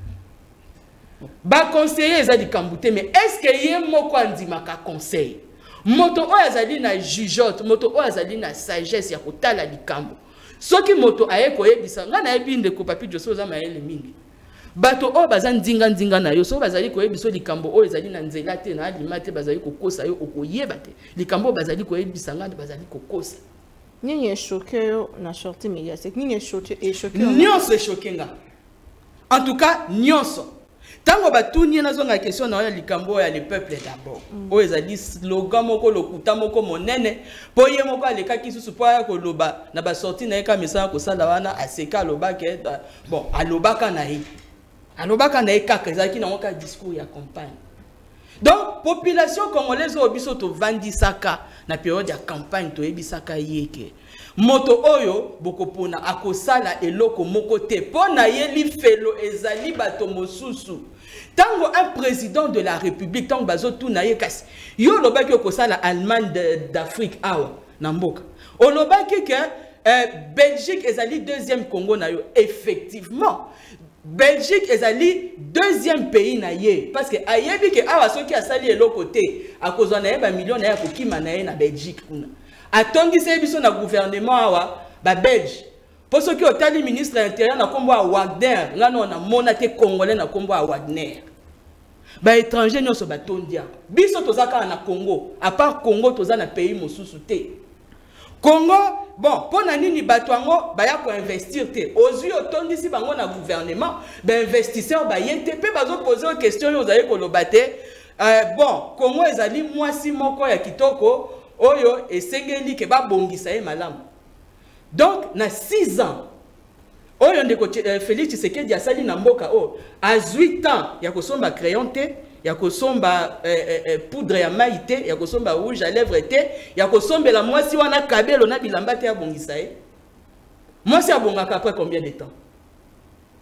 [SPEAKER 3] Ba conseiller ezali kambute mais est-ce que yé moko andimaka conseil? Moto o azali na jugeote, moto o azali na sagesse ya kotala likambo. Soki moto aye koyebisa nga na yebi ndeko papi Josso za mayele mingi. Bato o bazan ndinga ndinga na yo so bazali koyebiso likambo o ezali na nzela te na alimate bazali kokosa yo okoyeba te likambo bazali koyebisa nga bazali kokosa
[SPEAKER 1] nini est choqué na sortie médiatique nini est choqué et choqué
[SPEAKER 3] nyonso est choqué nga en tout cas nyonso tango batuni na zonga question na ya likambo ya le peuple d'abord mm. O ezali slogan moko lokuta moko monene po ye moko aleka kisusu po ya koloba na ba sortie na eka message ko sala wana aseka alobaka bon alobaka na ye alobaka na ekaka ezalaki na moka discours ya campagne. Donc population congolaise obiso to vandisaka na période ya campagne to ebisaka yeke moto oyo bokopona akosala eloko moko te pona yeli felo ezali bato mosusu tango un président de la République tango bazo tuna ye kasi yo lobaki okosala Allemagne d'Afrique awa na mboka olobaki que euh, Belgique ezali deuxième Congo na yo effectivement Belgique ezali deuxième pays na ye parce que ayebi ke awa soki asali eloko te akozwa na ye ba million na ye kokima na ye na Belgique kuna atongisa biso na gouvernement awa ba Belge po soki otali ministre intérieur na kombo a Wagner ngano na mona te congolais na kombo a Wagner ba étranger nyonso batondia biso tozaka na Congo à part Congo toza na pays mosusu te Congo, bon, pour nani bato ango baya ko investir te. Ozui otondisi bango na gouvernement, ba investisseur ba yete pe bazo poser une question yo zaye ko lobate. Euh bon, Congo ezali mwasi moko ya kitoko oyo esengeli ke ba bongisa ye malamu. Donc na six ans oyo ndeko Félix Tshisekedi asali na mboka o à huit ans ya kosomba crayon te ya kosomba eh, eh, poudre ya maïté ya kosomba rouge à lèvres te ya kosomba la mwasi wana kabelo na bilamba te ya bongisa ye mwasi abongaka après combien de temps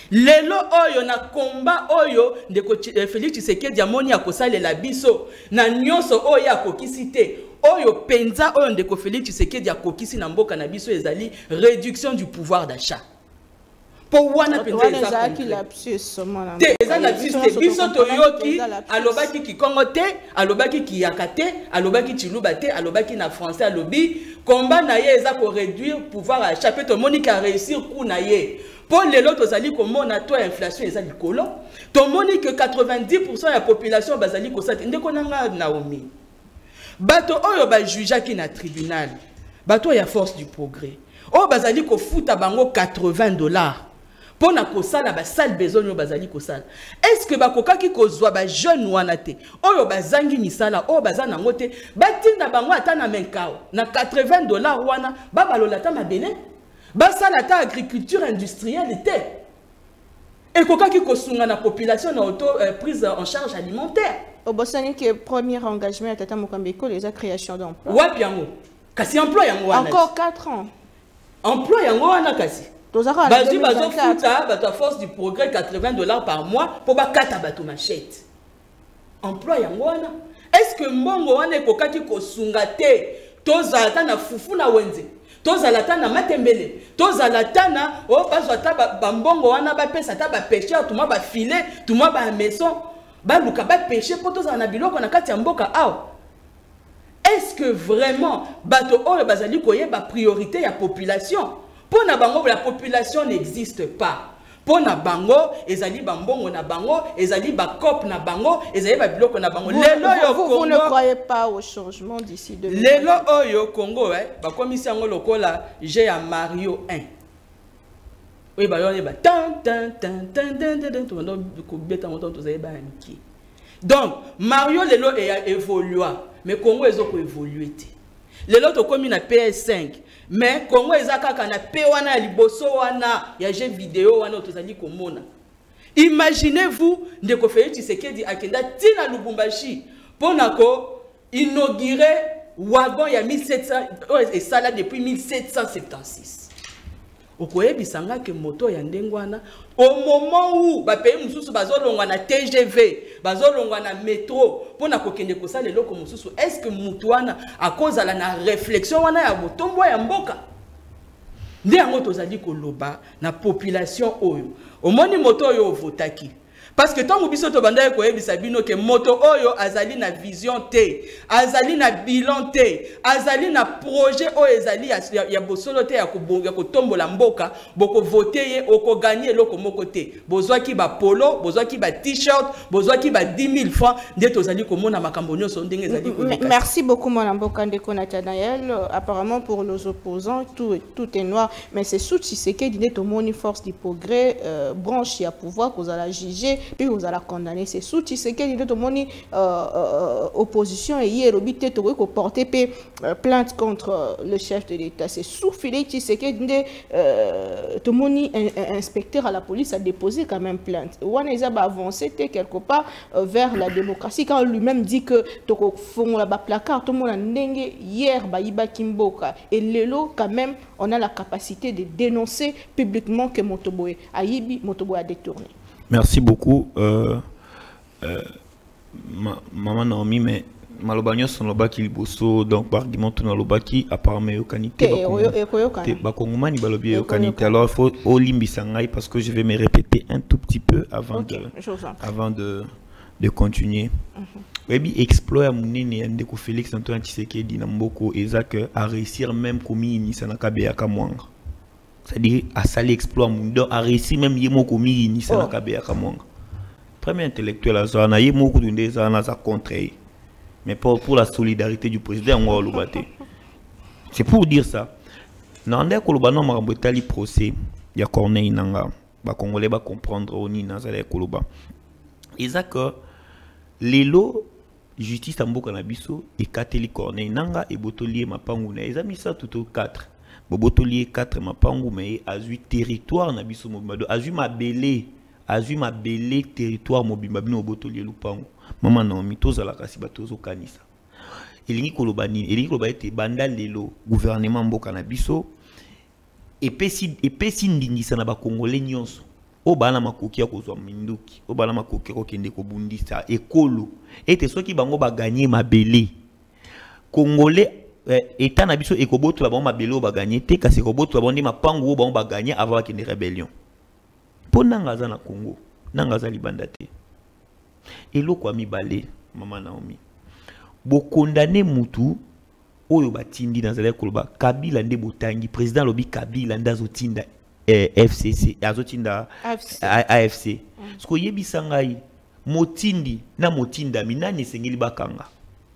[SPEAKER 3] Lelo oyo na combat oyo ndeko Félix Tshisekedi amoni akosalela biso na nyonso oyo akokisi te. Oyo penza oyo ndeko Félix Tshisekedi akokisi na mboka na biso ezali réduction du pouvoir d'achat. Pour wana penza eza
[SPEAKER 1] qui lapsus mona.
[SPEAKER 3] Te eza lapsus te biso toyoki alobaki ki Kongo te, alobaki ki yakate, alobaki chiluba te, alobaki na français alobi combat na ye eza ko réduire pouvoir d'achat pe to moni ka réussir coup na ye. Pour les autres, vous allez comment toi inflation est à l'école. Tout le monde que quatre-vingt-dix pour cent de la population basali ko ça. Ndeko nanga Naomi. Bato oyo ba juge qui na tribunal. Bato ya force du progrès. Oh basali ko futa bango quatre-vingts dollars. Pour na ko sala ba sale besoin yo basali ko sala. Est-ce que bakoka ki ko zwa ba jeune wana te. Oyo bazangi misala o bazana ngote. Batinda bango ata na menkao. Na quatre-vingts dollars wana ba balola ta mabele. Basa la ta agriculture industrielle était. Et quoi qui consomme la population na auto euh, prise en charge alimentaire.
[SPEAKER 1] Au Bossani qui est premier engagement à Tata Mokambeko les création d'emplois.
[SPEAKER 3] Ouais piango. Kasi emploi yango wana.
[SPEAKER 1] Encore quatre ans.
[SPEAKER 3] Emploi yango wana kasi.
[SPEAKER 1] Tozaka
[SPEAKER 3] bazu bazo futa bato force du progrès quatre-vingts dollars par mois pour ba kata bato machette. Emploi yango wana. Est-ce que mbongo wana ekoka ki kosunga te tozata na fufu na wenze? Tozalata na matembele, tozalata na o bazwata bambongo wana ba pesa ta ba pêcheur, tout moi ba filet, tout moi ba maison, ba luka ba pêcher pour tozala na biloko na kati ya mboka aw. Est-ce que vraiment bato oyo bazali koyeba priorité ya population? Pour na bango la population n'existe pas. Pour na bango ezali bambongo na bango, ezali ba cop na bango, ezali ba biloko na bango. Lelo yo
[SPEAKER 1] Congo. Vous ne croyez pas au changement d'ici deux mille vingt?
[SPEAKER 3] Lelo oyo Congo eh ba komisi yango lokola j'ai à Mario un. Oui ba yone ba tan tan tan tan tan tan tout monde ko beta montant to zayeba amiki. Donc Mario lelo e évolué mais Congo ezo ko évoluer te. Lelo to komi na P S cinq. Mais Congo ezaka kana pe wana liboso wana ya jeu vidéo wana tozali komona. Imaginez-vous ndeko Félix Tshisekedi akenda tina Lubumbashi pona ko inaugurer wagon ya mille sept cents et ça là depuis mille sept cent soixante-seize. Okoyebisanga ke moto ya ndengwana au moment où ba pays mususu bazolongwa na T G V, bazolongwa na métro pona kokende kosala leloko mususu, est-ce que mutu wana akozala na réflexion wana ya botombo ya mboka? Nde yango tozali koloba na population oyo omoni moto oyo votaki. Parce que tant que biso to banda ko yebisa bino ke moto oyo azali na vision te, azali na bilan te, azali na projet oyo ezali ya, ya bosolo te ya kobonga ko tombola mboka, boko voter ye oko gagner loko moko te. Bozwa ki ba polo, bozwa ki ba t-shirt, bozwa ki ba dix mille francs nde tozali komona makambo nyonso ndenge ezali ko.
[SPEAKER 1] Merci beaucoup mon mboka ndeko Nathanaël. Apparemment pour les opposants tout tout est noir, mais c'est sous Tshisekedi nde to moni force du progrès euh, branche ya pouvoir qu'on a juger puis vous allez condamner. C'est sous Tshisekedi de moni opposition et hier obité to ko porter plainte contre le chef de l'État. C'est sous Félix Tshisekedi de to moni inspecteur à la police a déposé quand même plainte. Wana ils a avancé quelque part vers la démocratie quand lui-même dit que to ko font la placard tout le monde ndenge hier ba iba kimboka et lelo quand même on a la capacité de dénoncer publiquement que Motoboy Ayibi Motoboy a détourné.
[SPEAKER 5] Merci beaucoup, euh, euh, ma, maman Naomi, mais malobagno son lobaki liboso donc par argument tout dans lobaki apparemment yokanité bakongomani balobi yokanité. Alors il faut olimbisa ngai parce que je vais me répéter un tout petit peu avant okay, de avant de de continuer. Webi mm -hmm. exploit munene ya ndeko Félix Antoine Tshisekedi na mboko ezaka à réussir même komi inisa na kabeya kamwanga. C'est-à-dire à saler exploit mundo à réussir même yemo komi ni ça na kabeya kamwanga. Premier intellectuel à ça na yemo ko dunde ça na za contre. Mais pour pour la solidarité du président on va le c'est pour dire ça. Nande ko loba no makambo tali procès ya Corneille Nanga ba congolais ba comprendre oni na za koloba. Ezaka lelo justice à mboka na biso et kateli Corneille Nanga et botolier mapangu na ezami ça tout au quatre. Botolier quatre mapangu mais azu territoire na biso mobimado azu mabele azu mabele territoire mobimba bino botolier lupangu mama na mitoza la kasi batozo kanisa elingi koloba nini elingi koloba ete banda lelo gouvernement mboka na biso epesi epesi ndingisa na ba congolais nyonso o bana makoki ya kozwa minduki o bana makoki ko kende ko bundisa ekolo ete soki bango ba gagner mabele congolais eh, état na biso ekoboto la bango mabele o ba gagner te kasi ekoboto la bango ndi mapangu o bango ba gagner avant la kende rébellion po nanga za na Congo nanga za libanda te eloko ami balé mama Naomi bo condamner mutu oyo batindi na zala koloba Kabila nde botangi président lobi Kabila ndazo tinda eh, F C C azotinda A F C mm. Sko yebisa ngai motindi na motinda minani sengeli bakanga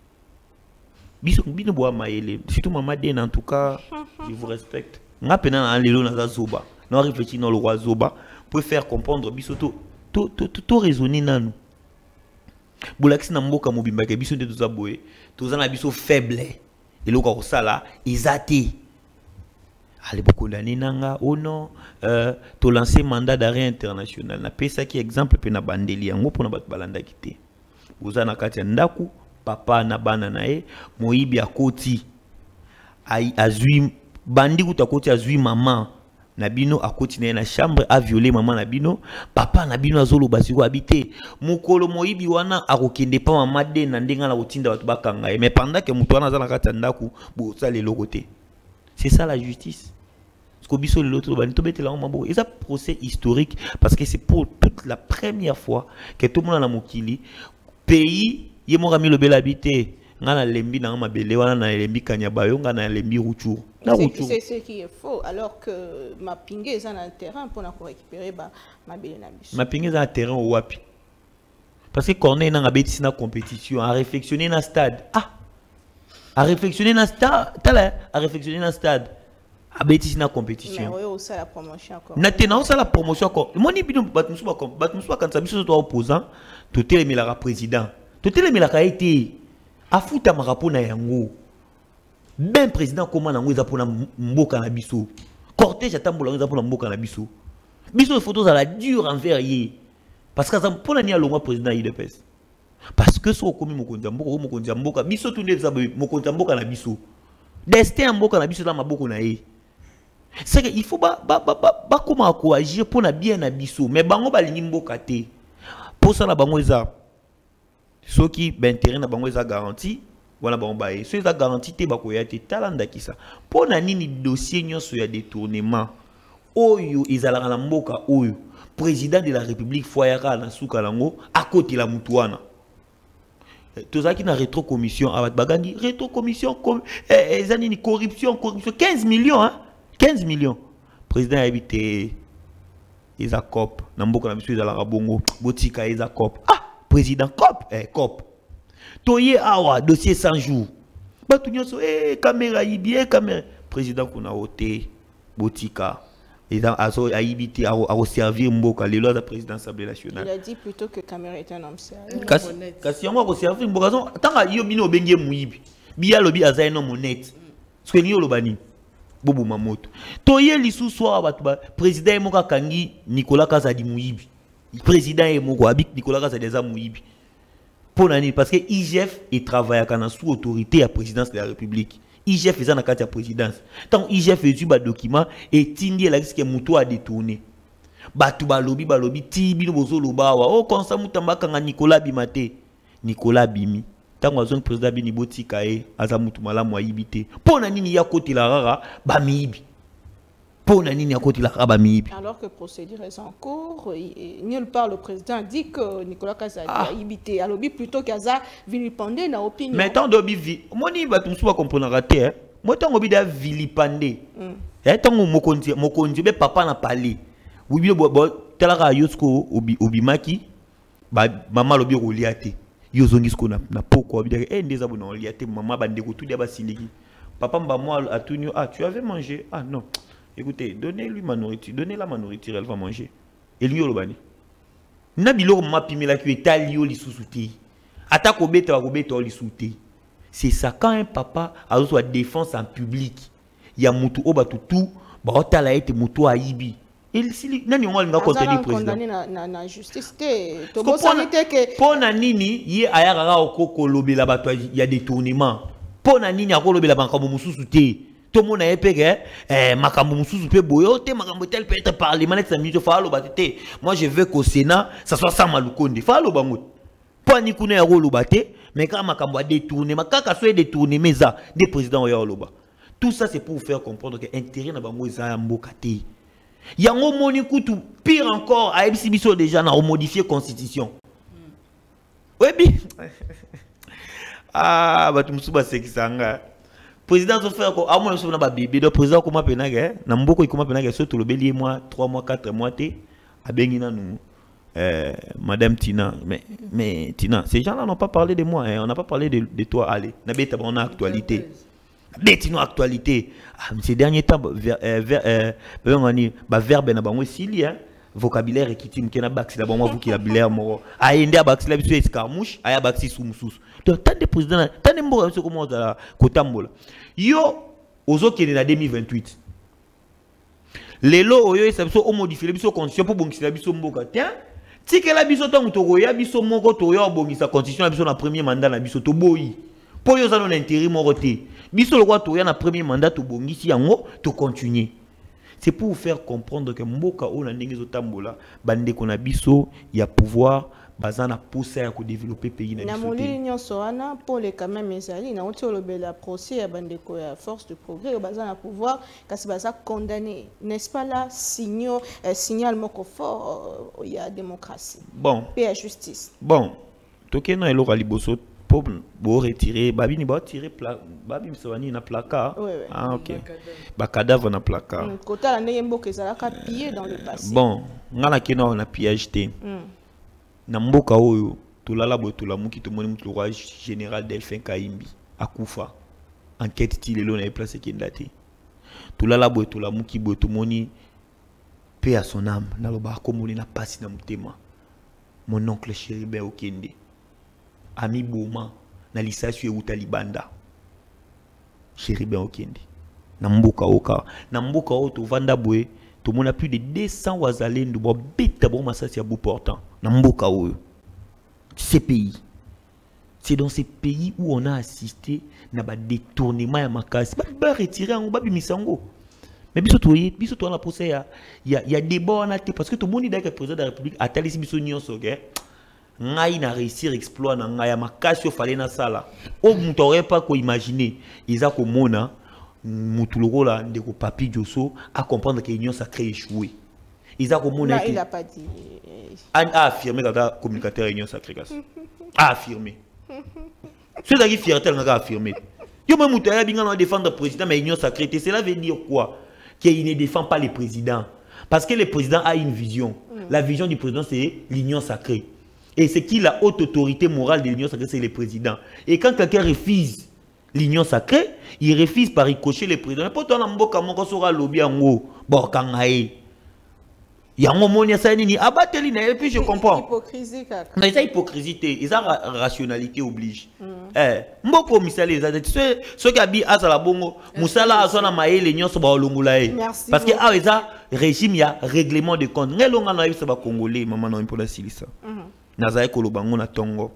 [SPEAKER 5] biso bino boa maele surtout mama Den en tout cas je vous respecte nga pena na lelo na zoba na réfléchir dans le roi zoba pour faire comprendre biso to to to, to, to raisonner nanu bolakisi na mboka mobimba ke biso nde toza boye toza na biso faible eloko kosala ezate allez beaucoup d'années nanga oh non euh, to lancer mandat d'arrêt international na pesa ki exemple pe na bandeli yango pona bat balanda kité boza na kati ndaku papa na bana nae moyibi akoti ai azui bandi kuta koti azui mama na bino akoti na na chambre a violer maman na bino papa na bino azolo basiko habité mukolo moyibi wana akokende pa mama de na ndenga na kotinda batu bakanga mais pendant que mutu wana za na kati ndaku bo ça les lokoté c'est ça la justice ce que biso l'autre bani to betela on mabo et ça procès historique parce que c'est pour toute la première fois que tout le monde na mokili pays yemo rami le bel habité ngana lembi na mabele wana na lembi kanyabayo ngana lembi ruchuru.
[SPEAKER 1] C'est ce qui est faux, alors que ma pingue est un terrain pour récupérer ma belle.
[SPEAKER 5] Ma pingue est un terrain au wapi. Parce que Corneille n'a pas de compétition, à réflexionner dans le stade. Ah! À réflexionner dans le stade. À réflexionner dans le stade. À bêtiser dans la compétition.
[SPEAKER 1] Mais oui, aussi la promotion encore.
[SPEAKER 5] Maintenant, aussi la promotion encore. Moi, je dis que quand ça soit opposant, tout est le président. Tout est le été. A fouta marapo na yango. Ben président comment nango za pona mboka na biso. Cortège atambola za pona mboka na biso. Biso photos à la dure envers yé. Parce que ça pona ni alonga président I D P S. Parce que so komi mokonza mboka mokonza mboka biso tunde za mokonza mboka na biso. Destin mboka na biso la maboko na yé. C'est que il faut ba ba ba ba comment ko agir pona bien na biso mais bango balingi mboka te. Pour ça la bango za ce qui b'intérêt na bango eza garantie voilà bon baé ce eza garantie te bakoya te talanda kisa pour na nini dossier nyonso ya détournement oyo ezalaka na mboka oyo président de la république foyaka na suka lango à côté la mutuana tozaki na rétro commission abat bagangi rétro commission comme eza nini corruption corruption quinze millions hein quinze millions président habité eza cop na mboka na biso ezalaka bongo botika eza cop ah président cop eh cop toye awa dossier cent jours batu nyonso eh caméra ibie caméra président kuna oté botika et aso aibiti a a servir mboka lelo la présidence de l'Assemblée nationale.
[SPEAKER 1] Il a dit plutôt que Cameroun est un homme sérieux.
[SPEAKER 5] Kasi kasi yango a servir mboka so tanga yo bino bengi muibi biya lobi azaye no honnête ce ni yo lobani bobo mamoto toye lisusu awa batu ba président moka kangi Nicolas Kazadi muibi président et moko abik Nicolas Kazadi za muibi pour nani parce que I G F il travaille kana sous autorité à présidence de la République. I G F est dans la carte de la présidence. Tant I G F fait du document et tindi la risque muto a détourné. Batu balobi balobi tibi no bozo lobawa. Oh konsa mutamba kanga Nicolas Bimate. Nicolas Bimi. Tant que président Bini botika e aza mutu malamu ayibite. Pona nini ya koti la rara ba miibi. Pona nini ya koti la rara ba miibi.
[SPEAKER 1] Alors que procédure est en cours, nulle part le président dit que Nicolas Kazadi a yibité. Alors plutôt qu'Aza vilipendé na opinion.
[SPEAKER 5] Mais tant d'obi vi, moni ba tumsu ba comprendre raté hein. Moi tant obi da vilipendé. Eh tant mokonzi mokonzi be papa na parler. Oui bo bo telaka yosko obi obimaki ba mama lobi roliate. Yozongi sko na na poko obi eh ndeza bona roliate mama bande ko tout dia ba siliki. Papa mba moi a tunio ah tu avais mangé ah non. Écoutez, donnez-lui ma nourriture, donnez-la ma nourriture, elle va manger. Et lui, il Nabilo m'a pimé la cuite, talio li sous-souté. Attaque au bête, au bête, li sous-souté. C'est ça, quand un papa a besoin de défense en public, il y a moutou au batou tout, bah, on a été moutou à Ibi. Et si, nani on va contredire le président.
[SPEAKER 1] Na justice,
[SPEAKER 5] pour Nanini, il y a ayara au coco lobé là-bas, il y a des tournements. Pour Nanini, il y a lobé là-bas, comme sous-souté. tout le monde a épé eh makambo mususu pe boyo te makambo tel peut être parlement ça minute fa lo batete moi je veux qu'au Sénat ça soit ça malukonde fa lo bango pas ni kuna ya lo baté mais quand makambo a détourné makaka soit détourné mais ça des présidents ya lo ba tout ça c'est pour vous faire comprendre que intérêt na bango za ya mboka te yango moni kutu pire encore a biso déjà na modifier constitution oui bi ah batu musuba sekisanga président so faire ko amona so na ba bébé do président comment penage na mboko comment penage so to lobeli moi trois mois quatre mois té abengi na nous euh madame Tina mais mais Tina ces gens là n'ont pas parlé de moi hein, on n'a pas parlé de, de toi allez na beta on a actualité betino actualité ah ces derniers temps vers vers euh on dit ba verbe na bango sili hein vocabulaire ekitim kena baxi la bon moi vocabulaire mo aende baxi la biso escarmouche aya baxi sumususu donc tant de président tant de mbo so comment za kotambola yo ozokene na deux mille vingt-huit lelo oyo esa biso o modifier biso constitution pour bongisa biso mboka tiens tikela biso tangu tokoya biso moko toyo bongisa constitution na biso na premier mandat na biso to boyi po yo za non intérêt moko te biso le quoi toya na premier mandat to bongisi yango to continuer. C'est pour vous faire comprendre que mboka ona ndenge zotambola bande kona biso ya pouvoir bazana pousser à développer pays na biso.
[SPEAKER 1] Na molili nyonso wana pour les quand même ezali na oto lobela procès ya bande ko ya force de progrès bazana pouvoir kasi baza condamné n'est-ce pas là signal euh, signal moko fort il y a démocratie.
[SPEAKER 5] Bon.
[SPEAKER 1] Et la justice.
[SPEAKER 5] Bon. Tokeno elo liboso pour pour retirer babi ni ba tirer pla babi msawani na placard
[SPEAKER 1] oui, oui.
[SPEAKER 5] Ah OK ba cadavre na placard
[SPEAKER 1] mm, kota la ndenge mboka ezalaka pillé dans le passé
[SPEAKER 5] bon ngala kena na pillage te mm. na mboka oyo tolala bo tolamuki to moni mutu roi général Delphin Kaimbi akufa enquête ti lelo na place kenda te tolala bo tolamuki bo to moni paix à son âme na loba komoni na pasi na mutema mon oncle Chéribin Okende ami Boma na lisasi e utalibanda Chéribin Okende na mboka oka na mboka o to vanda boye to mona plus de deux cents wazalendo bo beta bo masasi ya bout portant na mboka oyo ces pays c'est dans ces pays où on a assisté na ba détournement ya makasi ba, ba retirer en ba bimisango mais biso to yi biso to na procès ya ya ya débat na te parce que tout le monde dit que le président de la République a tali biso nyonso OK ngai na réussir exploit na ngai ya makasi fallait na sala o mutu aurait pas ko imaginer iza ko mona mutu lokola ndeko papi Josso à comprendre que l'union sacrée échoué iza ko mona
[SPEAKER 1] il a pas dit
[SPEAKER 5] a affirmé que la communicateur union sacrée a affirmé c'est là qui fierté nga affirmé yo même mutu ya binga na défendre le président mais union sacrée cela veut dire quoi qu'il ne défend pas le président parce que le président a une vision la vision du président c'est l'union sacrée. Et c'est qui la haute autorité morale de l'union sacrée, c'est le président. Et quand quelqu'un refuse l'union sacrée, il refuse par ricocher le président. Pourtant, on a mboka moko sera lobby en haut. Bon, kangae. Il y a un moment où il y a ça, et puis je comprends.
[SPEAKER 1] Hypocrisie, kaka.
[SPEAKER 5] Mais ça, hypocrisie, ils ont rationalité oblige. Eh, mboko misali, ceux qui habitent à la bongo, musala a son amaye, les nyons sont ba olongulae. Parce que ah, ils ont régime, il y a règlement de compte. Ngelonga na yebisa ba congolais, maman na impola silisa. Nazaye kolobango na tongo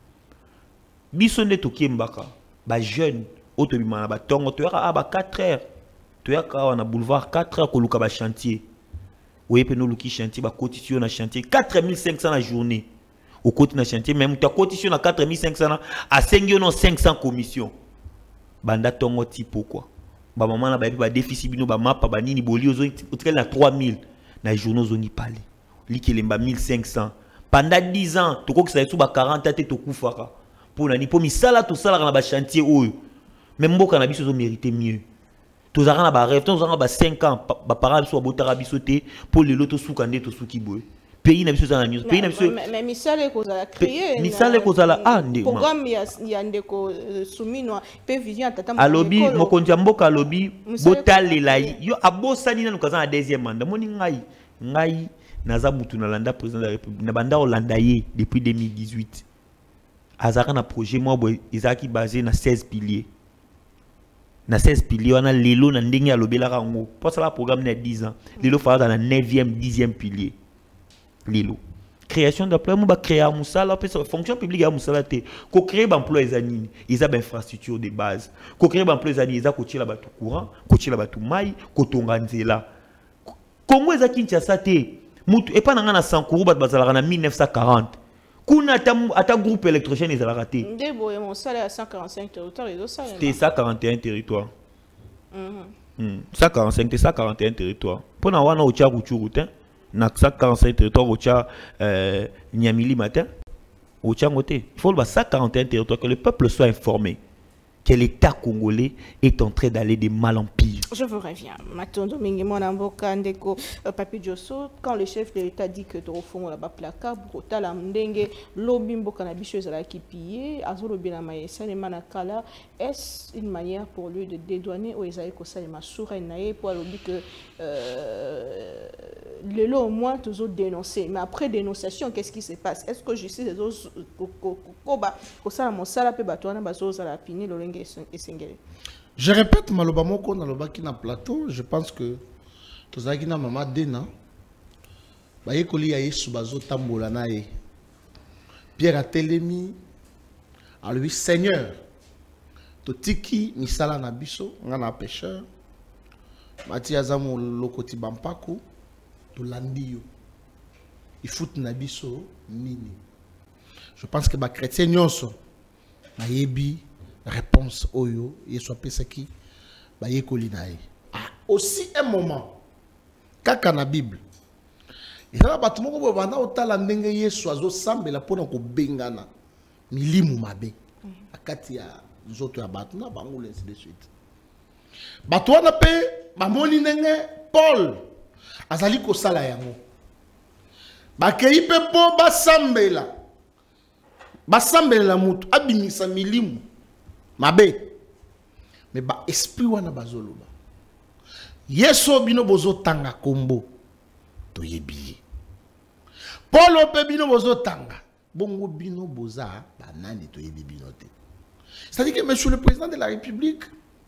[SPEAKER 5] biso nde tokiembaka ba jeune otobima na ba tongo to yaka ba quatre heures to yaka na boulevard quatre heures koluka ba chantier oye pe no luki chantier ba cotisation na chantier quatre mille cinq cents la journée au côté na chantier même ta cotisation na quatre mille cinq cents à cinq non cinq cents commission banda tongo tipo quoi ba maman na ba ba déficit bino ba mapa ba nini boli ozo otrel na trois mille na journée zoni pale likelemba mille cinq cents pendant dix ans, tu crois que ça va quarante ans, tu vas pour nani pour misala tout ça na ba chantier oyo. Même mboka na biso zo mériter mieux. Tu as na ba rêve, tu as ba cinq ans, ba parents so botara biso te pour le loto soukande to souki boy. Pays na biso za na news, pays na biso.
[SPEAKER 1] Mais misala ko za créer.
[SPEAKER 5] Misala ko za la ah ndé.
[SPEAKER 1] Programme ya ya ndeko souminwa pe vision tata mo.
[SPEAKER 5] Alobi mokonzi mboka alobi botalela yo abosani na nukaza na deuxième mandat. Moni ngai ngai naza mutu na landa président de la République na banda olandaye depuis deux mille dix-huit azaka na projet moi boy ezaki basé na seize piliers na seize piliers wana lelo na ndenge alobelaka ngo pour ça la programme na dix ans lelo fala na neuvième dixième pilier lelo création d'emploi mo ba créer musala pe fonction publique ya musala te ko créer ba emploi ezanini ils a ba infrastructure de base ko créer ba emploi ezanini za ko tila ba tout courant ko tila ba tout mai ko tonga nzela Congo eza Kinshasa te mutu et pas na na Sankuru ba bazala na mille neuf cent quarante kuna ata ata groupe électrogène ezala te
[SPEAKER 1] ndebo ya musala ya cent quarante-cinq territoires les autres
[SPEAKER 5] c'était cent quarante et un territoires
[SPEAKER 1] mhm
[SPEAKER 5] mm cent quarante-cinq c'était cent quarante et un territoires pour na wana ocha Ruchuru te na cent quarante-cinq territoires ocha euh Nyamili matin ocha ngote il faut le cent quarante et un territoires que le peuple soit informé que l'État congolais est en train d'aller de mal en pire.
[SPEAKER 1] Je vous reviens. Matondo Mingimona Mboka Ndeko Papi Diosso, quand le chef de l'État dit que Dorofon là-bas placard, Brota la Mdenge, Lobi Mboka Nabicho Zala qui pillé, Azolo Binamaye, Sanemana Kala, est-ce une manière pour lui de dédouaner ou Esaïe Kosalema Sourenaye pour lui que euh, le lot au moins toujours dénoncé. Mais après dénonciation, qu'est-ce qui se passe? Est-ce que justice des autres Koba, Kosala Monsala Pe Batouana Bazo Zala Pini, Lolenge et Sengele?
[SPEAKER 2] Je répète, Maloba Moko, na loba ki na plateau, je pense que tozaki na mama dena, ba yekoli ya Yesu bazo tambola na ye. Pierre a telemi, à lui, Seigneur, totiki misala na biso, ngana pêcheur, mati azamu lokoti bampaku, to landi yo. Il fout na biso nini. Je pense que ba chrétien nyonso, na yebi, réponse oyo yeso pesa ki ba yekoli nae ah aussi un moment kaka na bible eza batu moko bo bana otala ndenge yesu azo sambela pona ko bengana milimu mabe akati ya nzoto ya batu na bango ainsi de suite batu wana pe bamoni ndenge Paul azali ko sala yango bakei pe po basambela basambela mutu abimisa milimu mabe mais ba esprit wana bazoloba yeso bino bozo tanga kombo to yebi Paul pe bino bozo tanga bongo bino boza banani to yebi bino te. C'est-à-dire que monsieur le président de la République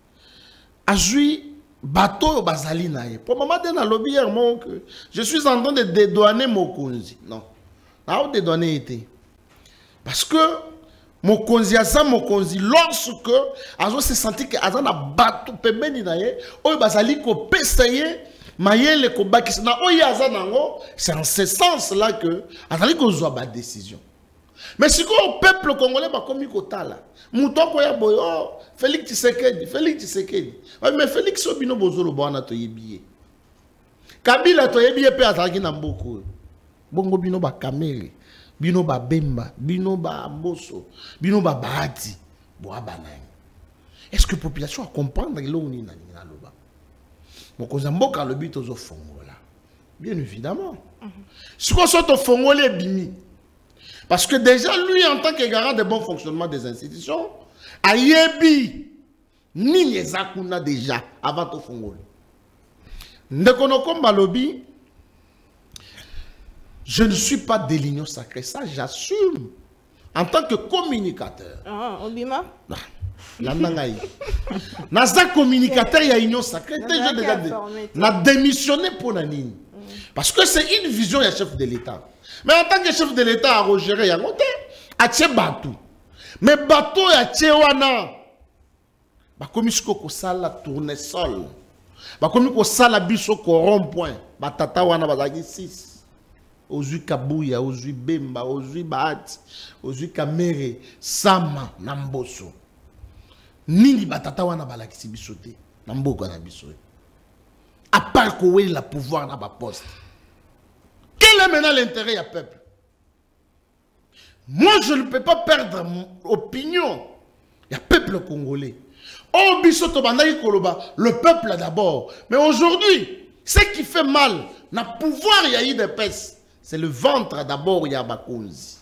[SPEAKER 2] a joué bateau bazali nae pour maman de na lobby hier que je suis en train de dédouaner Mokonzi non na dédouaner été parce que Mokonzi aza Mokonzi lorsque azo se senti que aza na bato pembeni na ye oyo bazali ko pessaye mayele ko bakisa na oyo aza nango c'est en ce sens là que azali ko zwa ba décision mais si ko peuple congolais ba komi ko tala mutoko ya boyo Félix Tshisekedi Félix Tshisekedi mais Félix Obino bozolo bwana to yebiye Kabila to yebiye pe azali na mboko bongo bino ba kamere bino ba bemba, bino ba mboso, bino ba bahati, boa banani. Est-ce que la population a comprendre que l'on est dans le bas? Mon cousin Mboka le but aux fongola. Bien évidemment. Si on sort au fongola bimi, parce que déjà lui en tant que garant de bon fonctionnement des institutions, a yebi ni les akuna déjà avant au fongola. Ndekonoko Malobi. Je ne suis pas de l'union sacrée, ça j'assume. En tant que communicateur.
[SPEAKER 1] Ah, Obima?
[SPEAKER 2] Naza communicateur, il y a union sacrée. Déjà déjà n'a démissionné pour Nanine. Parce que c'est une vision du chef de l'État. Mais en tant que chef de l'État, à Roger, il y a un bateau. Mais bateau, il y a un bah comme il faut que ça la tournesol. Bah comme il faut ça la biso rond-point. Bah tata wana bazagi six. Ozui Kabuya, Ozui Bemba, Ozui Bahati, Ozui Kamere, Sama, Namboso. Nini batata wana balakisi bisote, Namboko na bisote. À part qu'on ait le pouvoir dans la poste. Quel est maintenant l'intérêt du peuple? Moi, je ne peux pas perdre mon opinion. Il y a peuple congolais. Oh, bisoto bandaki koloba, le peuple d'abord. Mais aujourd'hui, ce qui fait mal, n'a pouvoir y a eu des pèses. C'est le ventre d'abord, il y a Bakonzi.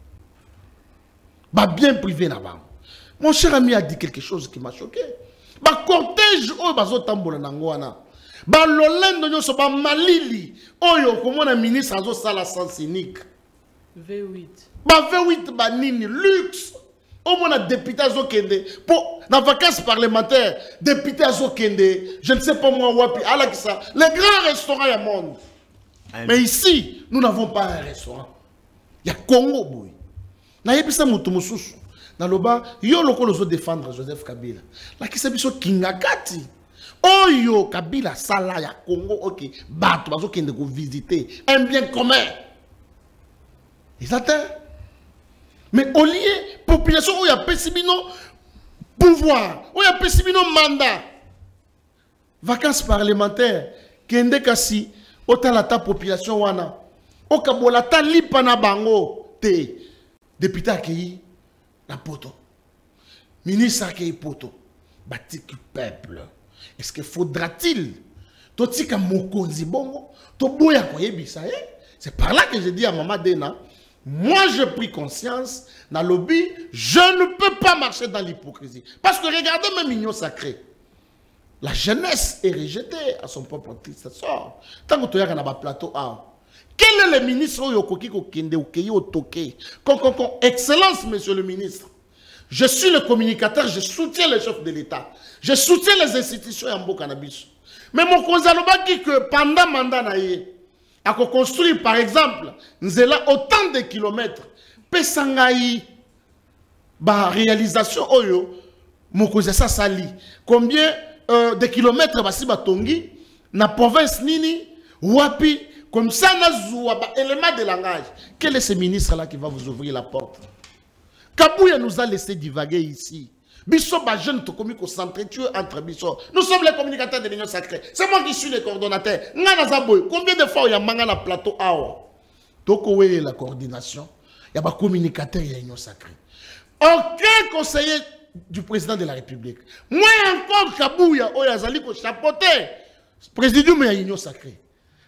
[SPEAKER 2] Bah bien privé là-bas. Mon cher ami a dit quelque chose qui m'a choqué. Bah cortège, oh, bah zotambola nangwana. Bah lolendo nyoso ba malili. Oh yo, comment un ministre a zo sala sens unique.
[SPEAKER 3] V huit.
[SPEAKER 2] Bah V huit, bah nini, luxe. Au moins, député à Zokende, pour la vacance parlementaire, député à Zokende, je ne sais pas moi, Wapi, Alakissa, les grands restaurants du monde. Mais ici, nous n'avons pas un restaurant. ya Congo boy. Na yebisa mutu mususu. Na loba yo loko lozo défendre Joseph Kabila. La kisa biso kingakati. Oyo Kabila sala ya Congo ok bato bazo kende ko visiter un bien commun. Exactement. Mais au lieu population où il y a pessimino pouvoir, où il y a pessimino mandat. Vacances parlementaires kende kasi otalata population wana. Okabolata lipana bango te député accueilli la poto. Ministre accueilli poto. Batiki peuple. Est-ce qu'il faudra-t-il totika mokonzi bongo to boya koyebisa eh? C'est par là que je dis à Maman Dena, moi j'ai pris conscience dans le lobby, je ne peux pas marcher dans l'hypocrisie. Parce que regardez même Union Sacrée. La jeunesse est rejetée à son propre triste sort. Tant que tu es dans le plateau A. Quel est le ministre Excellence, monsieur le ministre. Je suis le communicateur, je soutiens le chef de l'État. Je soutiens les institutions en Cannabis. Mais mon Konzaloba dit que pendant le mandat, à construire par exemple, nous avons autant de kilomètres. Pesangaï, bah réalisation oyo, mon Konzasa sali. Combien euh, de kilomètres basi batongi, na province nini, wapi. Comme ça, nous avons un élément de langage. Quel est ce ministre-là qui va vous ouvrir la porte? Kabouya nous a laissé divaguer ici. Bisso, ba jeune, to komi ko s'entretuer entre Bisso. Nous sommes les communicateurs de l'Union Sacrée. C'est moi qui suis le coordonnateur. Combien de fois il y a manga na plateau awa? Toko weye la coordination. Il y a ba communicateur de l'Union Sacrée. Aucun conseiller du président de la République. Moi encore Kabouya, oya zali ko chapeauter. Président de l'Union Sacrée.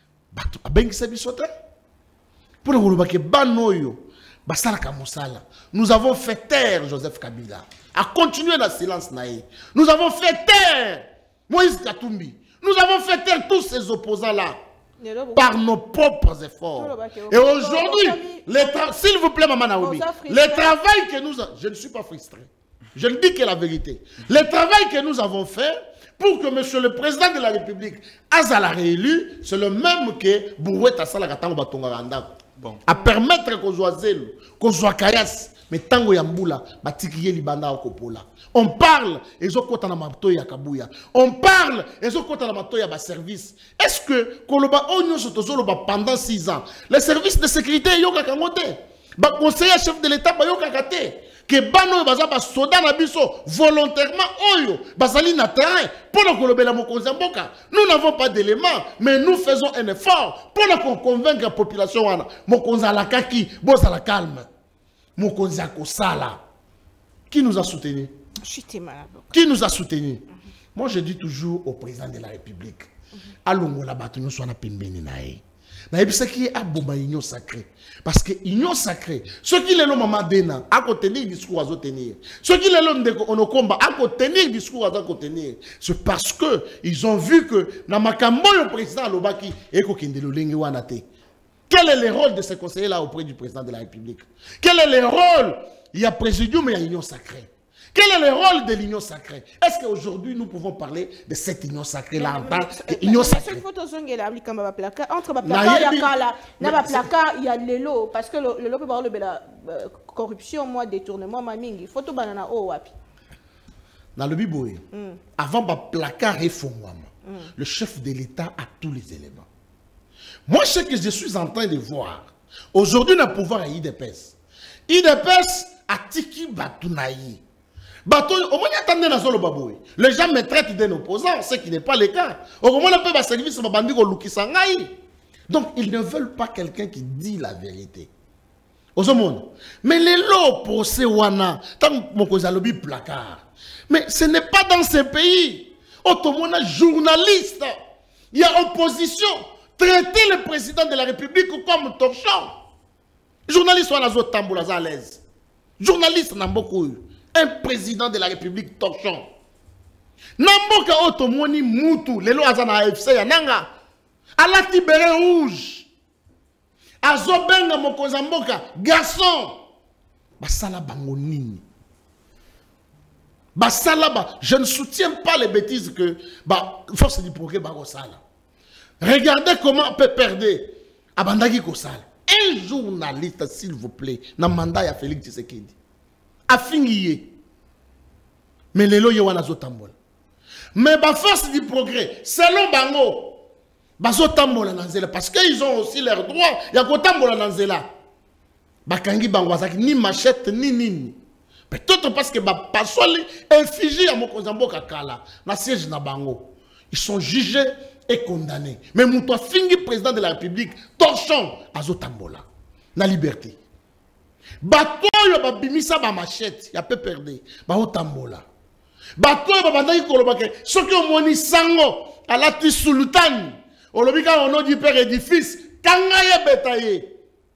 [SPEAKER 2] Pour le banoyo, nous avons fait taire Joseph Kabila. À continuer la silence naïe. Nous avons fait taire Moïse Katumbi. Nous avons fait taire tous ces opposants-là. Par nos propres efforts. Et aujourd'hui, s'il vous plaît, Maman Naomi, le travail que nous avons... Je ne suis pas frustré. Je ne dis que la vérité. Le travail que nous avons fait pour que monsieur le président de la République Azala réélu, c'est le même que Bourouet Asala Katango Batonga Randa. À permettre qu'on soit zèle, qu'on soit kayas, mais tango yambula, batikiye libanda okopola. On parle, et zo kota na mato ya Kabouya. On parle, et zo kota na mato ya ba service. Est-ce que koloba onyo sotozolo ba pendant six ans, les services de sécurité yoka kangote, ba conseiller chef de l'État ba yoka kate. Que bano baza ba soda na biso volontairement oyo bazali na terrain pour nous kolobela mokonzi mboka. Nous n'avons pas d'éléments, mais nous faisons un effort pour convaincre la population wana mokonzi alakaki boza la calme. Mokonzi akosala. Qui nous a soutenus? Qui nous a soutenus? Moi je dis toujours au président de la République, allons la battre nous soit na pembeni nae. Na yebisa qui est aboma union sacrée. Parce que union sacrée, ceux qui les l'ont maman dena, à côté tenir discours à tenir. Ceux qui les l'ont de onokomba, à côté tenir discours à tenir. C'est parce que ils ont vu que na makambo le président Lobaki eko kendelo lengi wanate. Quel est le rôle de ces conseillers-là auprès du président de la République? Quel est le rôle? Il y a présidium mais il y a union sacrée. Quel est le rôle de l'union sacrée? Est-ce qu'aujourd'hui nous pouvons parler de cette union sacrée-là en tant qu'union sacrée?
[SPEAKER 1] Entre il y a l'élo, parce que le peut parler de la corruption, moi, détournement, mamingi. Photo banana o wapi.
[SPEAKER 2] Dans le Biboé, avant le placard et le chef de l'État a tous les éléments. Moi, ce que je suis en train de voir, aujourd'hui, on a pouvoir à I D P S. I D P S a tiki batounaï. Les gens me traitent d'un opposant, ce qui n'est pas le cas. Donc, ils ne veulent pas quelqu'un qui dit la vérité. Mais les lots pour ces wana, tant que placard. Mais ce n'est pas dans ce pays. Automona journaliste, il y a opposition. Traiter le président de la République comme torchon. Journaliste, on a zot tamboula à l'aise. Journaliste, n'a beaucoup. Un président de la République torchon. Namboka otomoni mutu lelo azana A F C yananga ala tibere rouge azobenga mokonza mboka garçon basala bango nini basala ba je ne soutiens pas les bêtises que ba force du progrès ba sala. Regardez comment on peut perdre abandaki ko sala un journaliste, s'il vous plaît, dans le mandat de Félix Tshisekedi. A fini. Mais les lois sont tambola. Mais la force du progrès, selon Bango, bazo tambola nanzela parce qu'ils ont aussi leurs droits. Il y a ko tambola nanzela. Bakangi bangwazaki ni machette ni nini. Peut-être parce que ba pasoli infligé à Mokozambo Kakala na siège na Bango. Ils sont jugés et condamnés. Mais Moutoua Fingi, président de la République, torchon azo tambola. Na liberté. Bato yo ba bimisa ba machette, ya peu perdre. Ba o tambola. Bato yo ba bandaki kolobake soki omoni sango alati sultan. Olobika au nom du père et du fils, kanga ye betaye.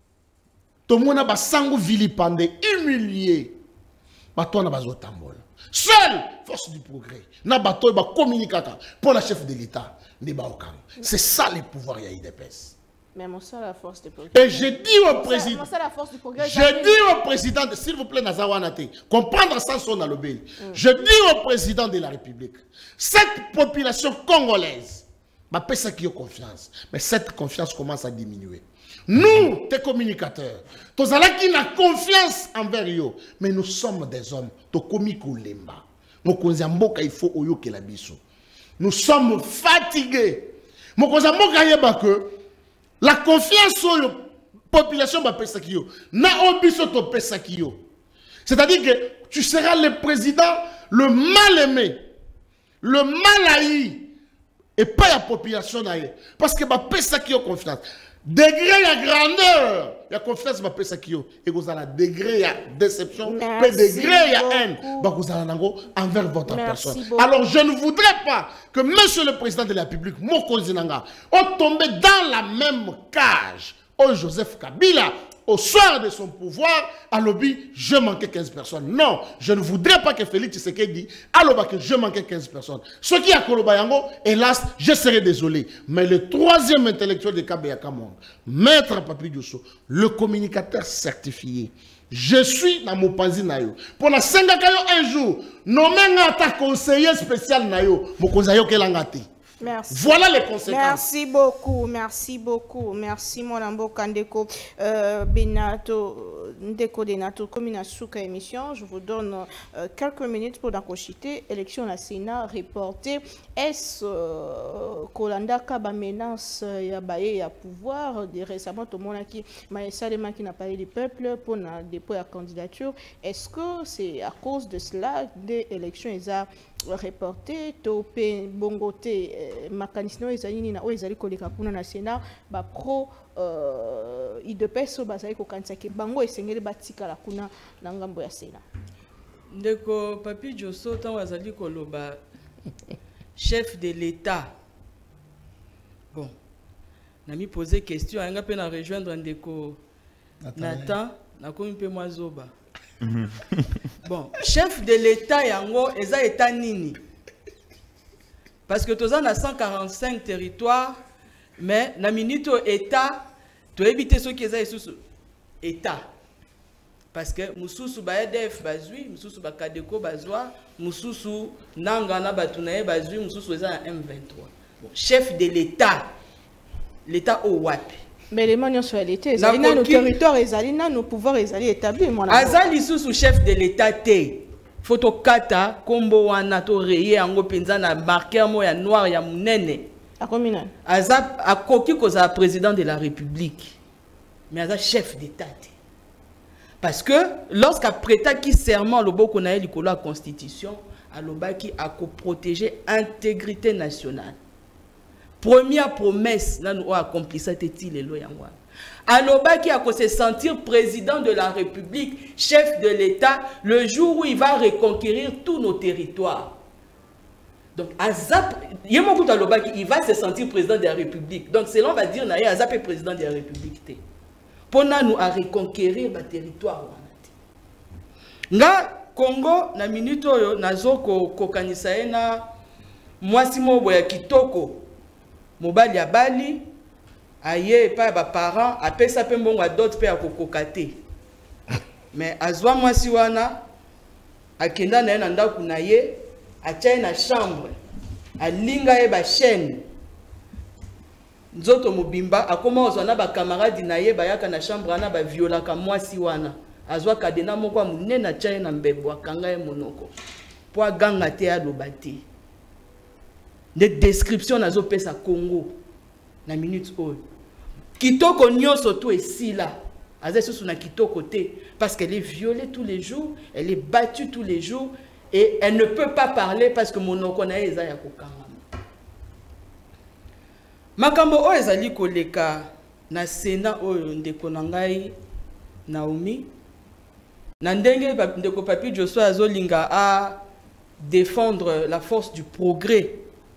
[SPEAKER 2] Tomona ba sango vilipendé, humilié. Bato na bazo tambola. Seule force du progrès. Na bato ba communicata pour la chef de l'État. C'est ça le pouvoir ya I D P S.
[SPEAKER 1] Mais mon ça la force du progrès.
[SPEAKER 2] Et je dis au président,
[SPEAKER 1] ça, la force du progrès,
[SPEAKER 2] je dis au président, s'il vous plaît, Nazawanate, comprendre sans son alobé. Mm. Je dis au président de la République, cette population congolaise, bah, ça qui a confiance, mais cette confiance commence à diminuer. Nous, tes communicateurs, tous allons qui n'a confiance envers eux, mais nous sommes des hommes, to komiko lemba, mokonzamboka il faut oyo ke la biso. Nous sommes fatigués. Mokonzamboka yeba que la confiance sur la population va pesa kiyo. Na obiso to pesa kiyo. C'est-à-dire que tu seras le président le mal aimé, le mal haï, et pas la population naïe. Parce que va pesa kiyo confiance. Degré ya grandeur, la confiance va pesa kiyo. Et vous avez degré ya déception, mais degré ya haine, vous avez envers votre Merci personne. Beaucoup. Alors je ne voudrais pas que Monsieur le Président de la République, Mokonzi Nanga, ait tombé dans la même cage. Oh Joseph Kabila, au soir de son pouvoir, à l'objet, je manquais quinze personnes. Non, je ne voudrais pas que Félix Tshisekedi, à l'objet, que je manquais quinze personnes. Ce qui a Kolobayango, hélas, je serai désolé. Mais le troisième intellectuel de Kabeyaka Monde, Maître Papi Diosso, le communicateur certifié, je suis dans mon panzi nayo. Pour la Sengakayo un jour, nommé ta conseiller spécial nayo, mon conseiller kelangati.
[SPEAKER 1] Merci.
[SPEAKER 2] Voilà les conséquences.
[SPEAKER 1] Merci beaucoup, merci beaucoup. Merci mon ambo Kandeko euh, Benato Ndeko Denato Komina Souka émission. Je vous donne euh, quelques minutes pour d'encochiter. Élection à Sénat reportée. Est-ce euh, Kolanda Kaba menace ya baye ya pouvoir de récemment tout le monde qui Maïssa Lema qui n'a parlé du peuple pour le dépôt à candidature. Est-ce que c'est à cause de cela des élections ils reporté topé bongoté mécanisme ezali na ezali koleka kuna na Sénat ba pro euh I D P S bazali ko kanisa ke bango esengeli batika la kuna na ngambo ya Sénat.
[SPEAKER 3] Ndeko Papi Diosso tant bazali koloba chef de l'État. Bon, na mi poser question anga pe na rejoindre Ndeko Nathan na komi pe mwazoba. Bon, chef de l'État yango eza état nini? Parce que tous a cent quarante-cinq territoires, mais na minute état, tu éviter ceux qui sont sous état. Parce que mususu ba E D F bazui, mususu ba Kadeko bazwa, mususu nangana batunaye bazui, mususu eza M vingt-trois. Bon, chef de l'État, l'État au wapi? Mais
[SPEAKER 1] les manions sur l'été, ils ont nos territoires, ils ont nos pouvoirs, ils ont établi.
[SPEAKER 3] Azali sous chef de l'État T. Photo kata, kombo wana to reye ango penza na marqueur mo ya noir ya munene.
[SPEAKER 1] A combien?
[SPEAKER 3] Azap a koki koza président de la République. Mais aza chef d'État T. Parce que lorsqu'à prêta qui serment le boko na likolo la constitution, alobaki a ko protéger intégrité nationale. Première promesse, nous avons accompli ça, c'était les lois. Aloba qui a se sentir président de la République, chef de l'État, le jour où il va reconquérir tous nos territoires. Donc, Azap, il va se sentir président de la République. Donc, c'est là on va dire, Azap est président de la République. Pour nous à reconquérir le territoire. Nga Congo, na minute oyo, nazo ko kokanisa na mwasi mobo ya kitoko. Mobali ya bali aye pa ba parents apesa pe mbongo d'autres pe akokokate mais azwa mwasi wana akenda na na ndaku na ye achaye na chambre alinga ye ba chaîne nzoto mobimba akoma ozana ba camarade na ye bayaka na chambre na ba viola ka mwasi wana azwa kadena moko munena chaye na mbebo akanga ye monoko po aganga te ya lobati de description nazo pesa Congo na minute oyo kitoko nyonso to esila aza sous na kitoko te parce qu'elle est violée tous les jours, elle est battue tous les jours et elle ne peut pas parler parce que monoko na eza ya kokanga. Makambo o ezali koleka na Sénat oyo ndeko na ngai Naomi na ndenge ndeko Papi Joshua azolinga a défendre la force du progrès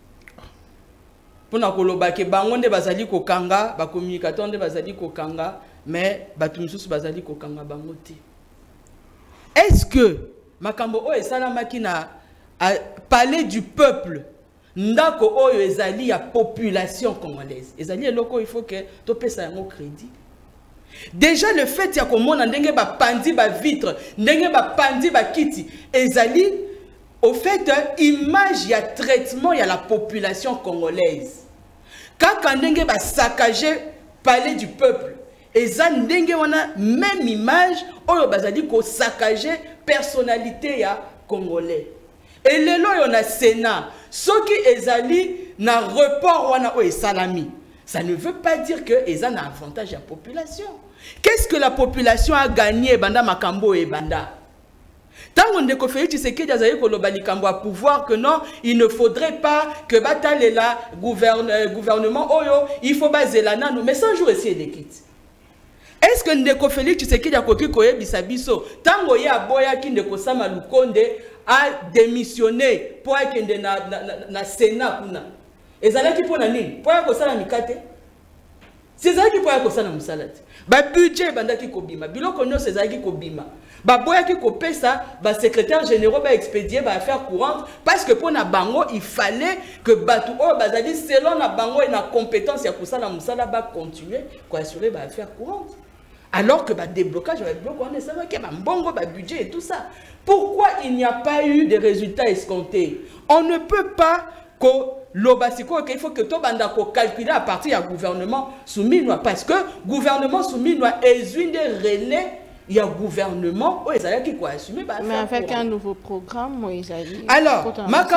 [SPEAKER 3] pona koloba ke bango nde bazali kokanga ba communicateur nde bazali kokanga mais batu misusu bazali kokanga bango te. Est-ce que makambo o esalamaki na parler du peuple ndako oyo ezali ya population congolaise ezali eloko il faut que to pesa yango crédit. Déjà le fait ya komona ndenge ba pandi ba vitre ndenge ba pandi ba kiti ezali au fait image ya traitement ya la population congolaise. Quand ndenge ba saccager palais du peuple ezali ndenge wana même image oyo bazali ko saccager personnalité ya congolais. Et lelo yo na Sénat ce qui ezali na report wana o esalami, ça ne veut pas dire que eza na avantage à la population. Qu'est-ce que la population a gagné banda makambo et banda? Tant on déco Félix Tshisekedi azali koloba likambo à pouvoir que non, il ne faudrait pas que batalela gouverne gouvernement oyo, il faut baser nanu mais cent jours essayer de quitter. Est-ce que ndeko Félix Tshisekedi akoki koyebisa biso tango ya boya ki ndeko Sama Lukonde a démissionné pour akende na na, na, na Sénat kuna ezalaki pona nini po ya kosala mikate sezalaki po ya kosala musalati ba budget bandaki kobima biloko nyonso ezalaki kobima ba boyaki kopesa ba secrétaire généraux ba expédier ba affaires courantes parce que pona bango il fallait que batu o bazali selon na bango et na compétence ya kosala musala ba continuer ko assurer ba affaires courantes. Alors que bah, déblocage, on est savoir qu'il y a un bon budget et tout ça. Pourquoi il n'y a pas eu de résultats escomptés? On ne peut pas que l'obasiko, qu'il faut que tout le monde calcule à partir du gouvernement soumis, parce que le gouvernement soumis est une des relais. Il y a un gouvernement, qui doit assumer.
[SPEAKER 1] Mais avec un nouveau programme, il
[SPEAKER 3] alors,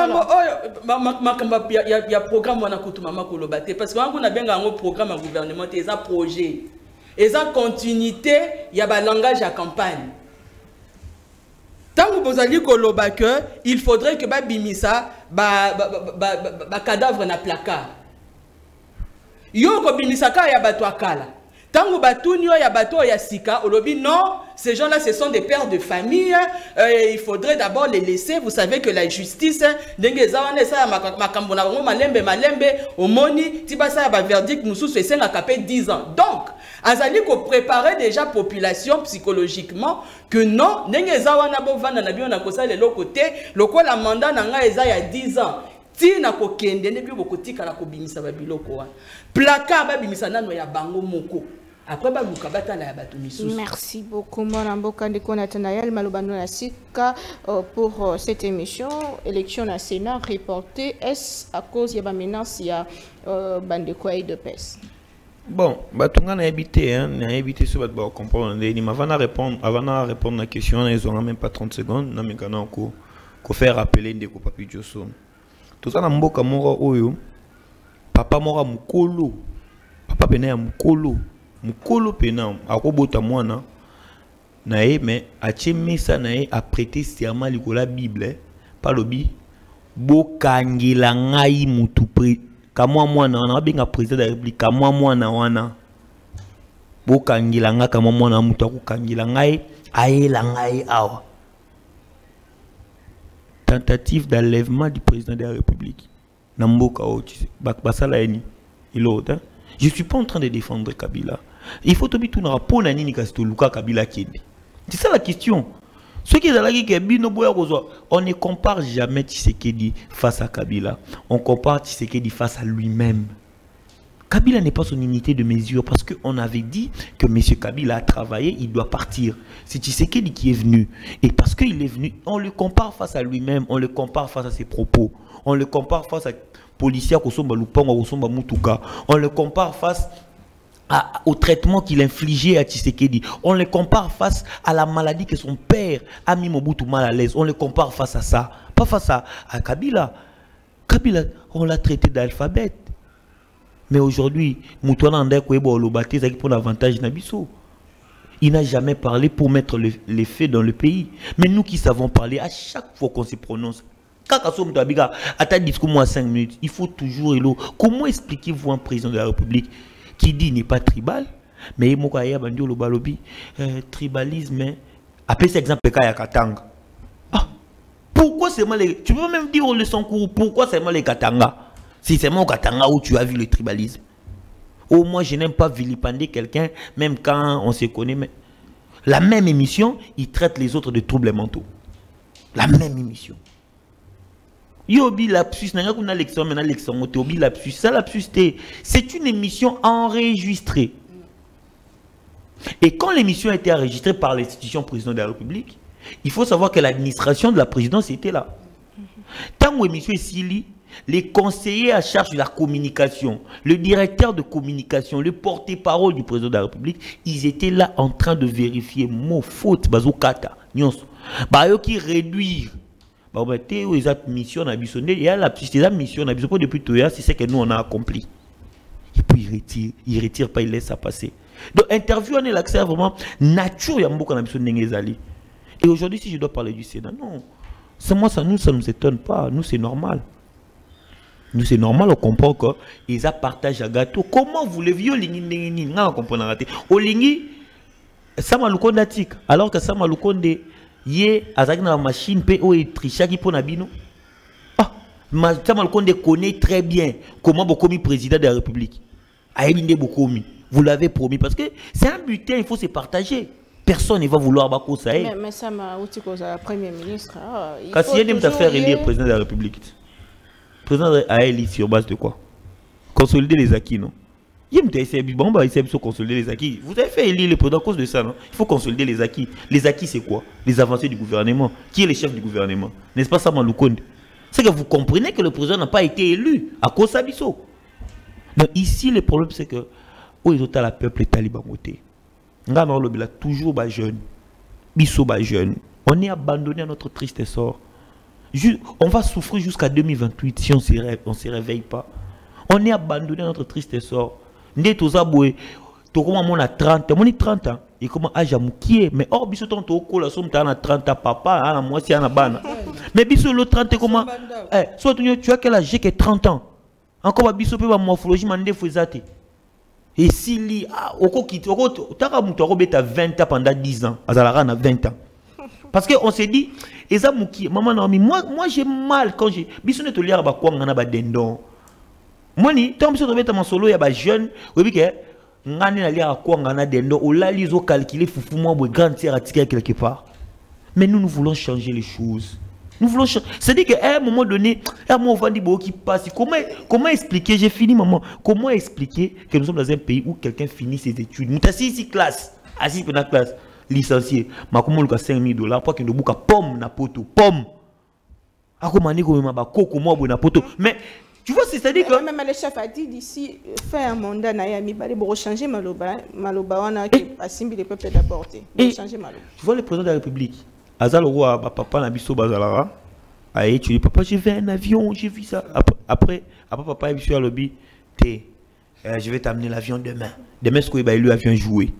[SPEAKER 3] il y a un programme parce qu'on a bien un programme à gouvernement, il y a un projet. Et ça continuité, il y a un langage à campagne. Tant que vous allez koloba que il faudrait que ba bimisa ba ba ba ba cadavre na placard. Yo ko bimisa ka ya bato akala. Tant que batunyo ya bato ya sika olobi non, ces gens-là ce sont des pères de famille, euh, il faudrait d'abord les laisser. Vous savez que la justice ndenge zawane sa makambo na ngo malembe malembe omoni tibasa ya ba verdict mususu esenga kapé dix ans. Donc azali ko préparer déjà population psychologiquement que non ndenge zawana bo vanda na bio na kosala le côté lokola mandat na nga eza ya dix ans ti na ko kende ne bio bokotika la ko bimisa ba biloko wa placard ba bimisa nano ya bango moko. Après, bah,
[SPEAKER 1] merci beaucoup, Maramboka Ndeko Nathanaël Malobano Nasika pour cette émission. Élection au Sénat reportée. Est-ce à cause de la menace de Bandeko et de P E S?
[SPEAKER 5] Bon, bah, tout le monde a habité, hein, a habité sur votre bord, comprendre. Mais avant de répondre, avant de répondre à la question, ils n'auront même pas trente secondes. Non, mais quand on a fait rappeler Ndeko Papi Joshua. Tout ça, dans Mboka Mora Oyo, papa Mora Mukolo, papa Bena Mukolo. Mukolo pena akobota mwana na ye mais achemisa na ye a prêter serment likola Bible pa lobi bokangila ngai mutu pre kamwa mwana na benga président de la République kamwa mwana wana bokangila nga kamwa mwana mutu akokangila ngai ayela ngai awa. Tentative d'enlèvement du président de la République na mboka o basala eni ilota. Je ne suis pas en train de défendre Kabila. Il faut tout tout na pona nini kasto luka Kabila kende. C'est ça la question. Ce qui est là qui bino boya kozo, on ne compare jamais Tshisekedi face à Kabila. On compare Tshisekedi face à lui-même. Kabila n'est pas son unité de mesure parce qu'on avait dit que M. Kabila a travaillé, il doit partir. C'est Tshisekedi qui est venu. Et parce qu'il est venu, on le compare face à lui-même, on le compare face à ses propos, on le compare face à policiers, on le compare face à, au traitement qu'il infligeait à Tshisekedi, on le compare face à la maladie que son père a mis Mobutu mal à l'aise, on le compare face à ça, pas face à, à Kabila. Kabila, on l'a traité d'alphabet. Mais aujourd'hui, pour l'avantage Nabiso. Il n'a jamais parlé pour mettre le, les faits dans le pays. Mais nous qui savons parler, à chaque fois qu'on se prononce, quand on a discours à cinq minutes, il faut toujours. Comment expliquez-vous un président de la République qui dit n'est pas tribal, mais il y a un tribalisme. Après cet exemple, il y a Katanga. Ah, pourquoi c'est mal les. Tu peux même dire au leçon cours, pourquoi c'est mal les Katanga? Si c'est mon Katanga où tu as vu le tribalisme. Au moins, je n'aime pas vilipender quelqu'un, même quand on se connaît. Mais la même émission, il traite les autres de troubles mentaux. La même émission. Yobi lapsus, n'a pas l'élection, maintenant l'élection, Yobi lapsus, ça lapsus, c'est une émission enregistrée. Et quand l'émission a été enregistrée par l'institution président de la République, il faut savoir que l'administration de la présidence était là. Tant que l'émission est si les conseillers à charge de la communication, le directeur de communication, le porte-parole du président de la République, ils étaient là en train de vérifier mots, fautes, bazokata, nyonso. Bah, yo qui réduire. Bah, bah, t'es où les mission à bisonner, il y a la petite mission à bisonner depuis tout c'est ce que nous on a accompli. Et puis il retire, il retire pas, il laisse ça passer. Donc, interview, on est l'accès vraiment nature, il y a beaucoup de. Et aujourd'hui, si je dois parler du Sénat, non. C'est moi, ça nous, ça nous étonne pas. Nous, c'est normal. Nous, c'est normal, on comprend qu'ils ont partagé un gâteau. Comment voulez-vous l'ingé on comprend raté. Au lingui, ça m'a l'oukonde d'atik. Alors que ça m'a l'oukonde yé, azak na machine, pe o et trichaki pour nabino. Ah, ça m'a l'oukonde connaît très bien comment beaucoup mis président de la République. Aïbinde beaucoup mis. Vous l'avez promis parce que c'est un butin, il faut se partager. Personne ne va vouloir bako ça.
[SPEAKER 1] Mais, mais ça m'a aussi causé le Premier ministre. Ah,
[SPEAKER 5] quand il y a des faire élire président de la République. Le président a élu sur base de quoi? Consolider les acquis, non? Il faut consolider les acquis. Vous avez fait élire le président à cause de ça, non? Il faut consolider les acquis. Les acquis, c'est quoi? Les avancées du gouvernement. Qui est le chef du gouvernement? N'est-ce pas ça, Maloukonde? C'est que vous comprenez que le président n'a pas été élu à cause de ça. Donc ici, le problème, c'est que où ils ont la peuple taliban voté. On a toujours des jeunes. Bisso des jeunes. On est abandonné à notre triste sort. On va souffrir jusqu'à deux mille vingt-huit si on ne se réveille pas. On est abandonné à notre triste sort. Ndé tozaboué, to comment on a trente ans, on est trente ans. Et comment âge à moukier, mais or biso ton to ko la somme t'as trente ans papa, à moi si à la bana. Mais biso le trente comment eh soit tu as quel âge? J'ai que trente ans. Encore biso pe ba morphologie mandé faisate. Et si li ah oko ki oko t'as muto ko beta vingt ans pendant dix ans, azala na vingt ans. Parce qu'on s'est dit, maman Naomi, moi, moi j'ai mal quand j'ai. Bisonne te lire à quoi on a ba dendon. Moi ni, tant que tu es solo, il y a des jeunes, oui que on a lire à quoi on a dendon. On l'a liso calculé, foufou moi, grande sœur à tirer quelque part. Mais nous, nous voulons changer les choses. Nous voulons changer. C'est-à-dire qu'à un moment donné, à un moment donné, qui passe. Comment, comment expliquer, j'ai fini maman. Comment expliquer que nous sommes dans un pays où quelqu'un finit ses études? Nous assis ici classe, assis dans la classe. Licencié, ma comment le cinq mille dollars pour que nous bouca pomme na poto pomme. A comment ni comme ma coco moi na poto. Mais tu vois c'est-à-dire que
[SPEAKER 1] même le chef a dit d'ici fait un mandat na yami bali pour changer maloba maloba wana qui asimbi le peuple d'apporter. Changer maloba.
[SPEAKER 5] Tu vois le président de la République. Azal roi papa na biso bazalara. Aïe tu dis papa j'ai vu un avion, j'ai vu ça. Après après, après papa biso à lobby té je vais t'amener l'avion demain. Demain ce que va lui avion jouer.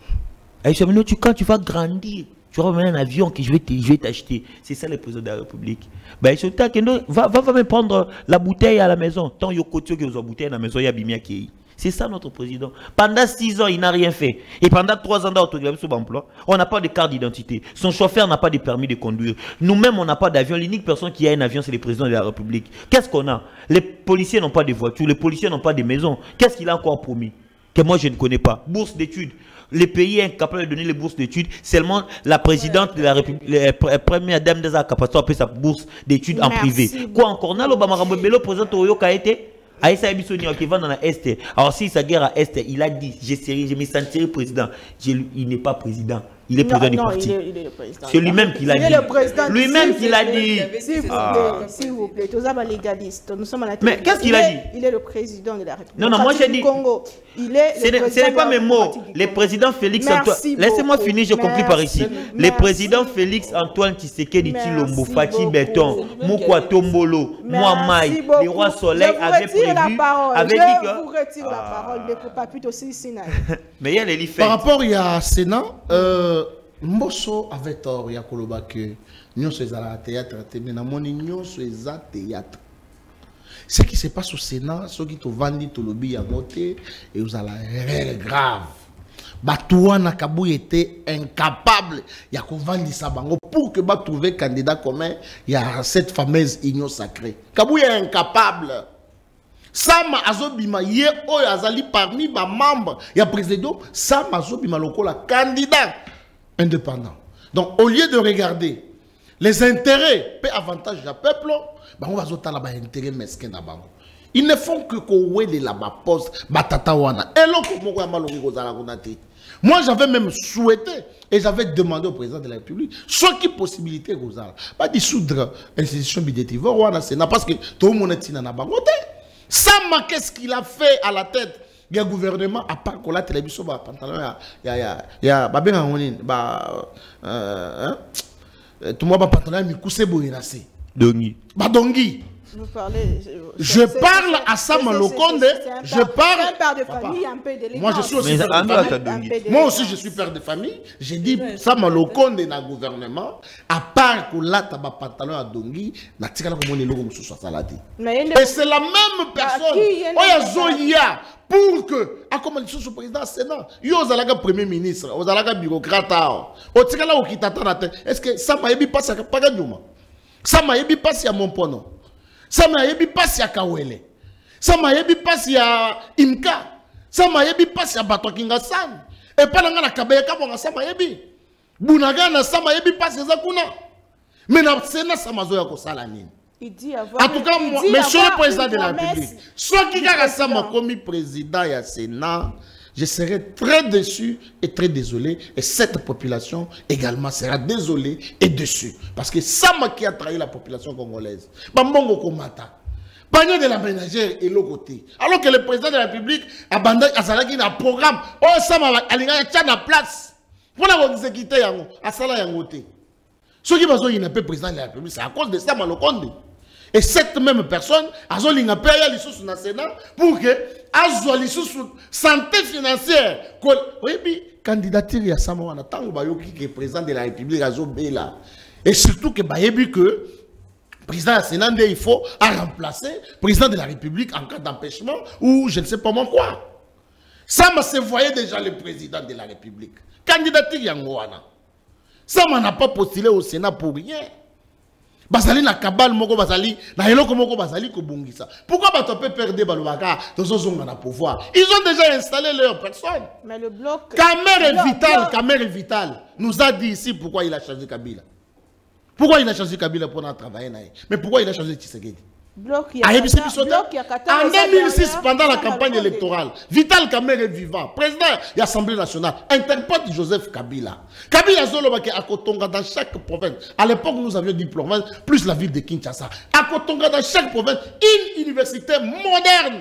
[SPEAKER 5] Et je me dis, quand tu vas grandir, tu vas mener un avion que je vais t'acheter. C'est ça le président de la République. Ben, va, va, va me prendre la bouteille à la maison. Tant qu'il y a une bouteille à la maison, il y a Bimia qui. C'est ça notre président. Pendant six ans, il n'a rien fait. Et pendant trois ans d'autographie sur l'emploi, on n'a pas de carte d'identité. Son chauffeur n'a pas de permis de conduire. Nous-mêmes, on n'a pas d'avion. L'unique personne qui a un avion, c'est le président de la République. Qu'est-ce qu'on a? Les policiers n'ont pas de voiture. Les policiers n'ont pas de maison. Qu'est-ce qu'il a encore promis? Que moi, je ne connais pas. Bourse d'études. Les pays incapables de donner les bourses d'études, seulement la présidente de la République, la première dame des capacité à payer sa bourse d'études en privé. Quoi encore? On a le président Toyo qui a été Aïssa Bissoni qui va dans la Est. Alors si sa guerre à Est, il a dit, je serai, je me sentirai président. Je, il n'est pas président. Il est
[SPEAKER 1] non,
[SPEAKER 5] président
[SPEAKER 1] non,
[SPEAKER 5] du parti.
[SPEAKER 1] Il est, il est le président.
[SPEAKER 5] C'est lui-même qui l'a dit.
[SPEAKER 1] Il est le président.
[SPEAKER 5] Lui-même qui l'a dit.
[SPEAKER 1] S'il vous plaît, s'il vous plaît, tous les légalistes. Nous sommes à la
[SPEAKER 5] Mais qu'est-ce qu'il a dit?
[SPEAKER 1] Il est le président de la République.
[SPEAKER 5] Non, non, moi j'ai dit.
[SPEAKER 1] Congo. Il est
[SPEAKER 5] ce n'est pas mes mots. Le président Félix Antoine. Laissez-moi finir, je conclue par ici. Le président Félix Antoine Tshisekedi Tshilombo, Fatih Béton, Moukwa Tombolo, Mouamaï, le roi Soleil avait prévu. Avec
[SPEAKER 1] je vous retire la parole. Mais pour pas plutôt aussi Sinaï.
[SPEAKER 5] Mais il y a les
[SPEAKER 2] Par rapport à Sénat, euh, Mbosso avait tort, il y a Koloba que nous sommes à la théâtre, mais nous sommes à théâtre. Ce qui se passe au Sénat, ceux qui te vendent tout le lobby à côté, et vous avez l'air grave. Batouana Kabou était incapable, il y a qu'on vende ça pour que bat trouver candidat commun, il y a cette fameuse union sacrée. Kabou est incapable. Sama azobima ye oyo azali parmi ba membres ya président, Sama azobima lokola candidat indépendant. Donc au lieu de regarder les intérêts et avantages du peuple, bah on va zoter là bas intérêt mesquin na bango. Ils ne font que kouwele la ba poste batata wana. Et l'autre moko ya malongi kozala konate. Moi j'avais même souhaité et j'avais demandé au président de la République ce qui possibilité kozala pas dissoudre l'institution budgétivore wana Sénat parce que tout le monde est na bango te. Sama qu'est-ce qu'il a fait à la tête du gouvernement à part que la télévision va pantalon ya ya ya ba benga ngoni ba euh tout le monde va pantalon mi kousé boyinase dongi ba dongi. Vous parlez, je parle à Sama Lokonde, je parle.
[SPEAKER 1] Un père de famille, un peu d'élégance.
[SPEAKER 2] Moi je suis aussi père de famille. Moi aussi je suis père de famille. J'ai dit Sama Lokonde dans le gouvernement, à part que là tu as pantalon à dongi, na tika la comme on est logo musu salade. Et c'est la même personne. Oya Zoya pour que à comme le sous président Sénat, yo zalaga premier ministre, yo zalaga bureaucrate, o tika la o kitata na tête. Est-ce que Sama yebi passe à Paganyuma? Sama yebi passe à mon pono. Sama yebi passe à Kawele. Sama yebi passe à Imka. Sama yebi passe à Batokinga San. Et pas dans la Kabaya Kabonga Sama yebi. Bunaga na Sama yebi passe à Zakuna. Mais na Sénat Sama Zoya ko salanine.
[SPEAKER 1] Il dit avoir.
[SPEAKER 2] En tout cas, moi, monsieur le président de la République, soit qui a Sama comme président ya Sénat, je serai très déçu et très désolé. Et cette population également sera désolée et déçue. Parce que Sama qui a trahi la population congolaise. Bambongo Komata. Panier de la ménagère et l'autre côté. Alors que le président de la République a bandé à Salaki un programme. Oh, Sama a la place. Pour la exécuter yango. À Sala yangote. Ceux qui vont y peu président de la République, c'est à cause de Sama Lokonde. Et cette même personne, a zoli n'a pas eu l'issue sur le Sénat pour que Azo l'issue sur santé financière. Oui, puis candidature ya Sama wana tango bayoki que président de la République Azo Bela. Et surtout que bayebi que président du Sénat il faut à remplacer président de la République en cas d'empêchement ou je ne sais pas moi quoi. Sama se voyait déjà le président de la République. Candidature yango wana. Sama n'a pas postulé au Sénat pour rien. Bazali na kabal moko bazali na eloko moko bazali ko bongisa. Pourquoi ba peut perdre balobaka dans zonga na pouvoir? Ils ont déjà installé leur personne.
[SPEAKER 1] Mais le bloc
[SPEAKER 2] Kamer est vital, Kamer est vital. Nous a dit ici pourquoi il a changé Kabila. Pourquoi il a changé Kabila pour travailler naï. Mais pourquoi il a changé Tshisekedi?
[SPEAKER 1] Bloc
[SPEAKER 2] en deux mille six, pendant la campagne électorale, Vital Kamerhe est vivant, président de l'Assemblée nationale, interprète Joseph Kabila. Kabila Zolobake à Kotonga dans chaque province. À l'époque, nous avions dit province, plus la ville de Kinshasa. À Kotonga dans chaque province, une université moderne,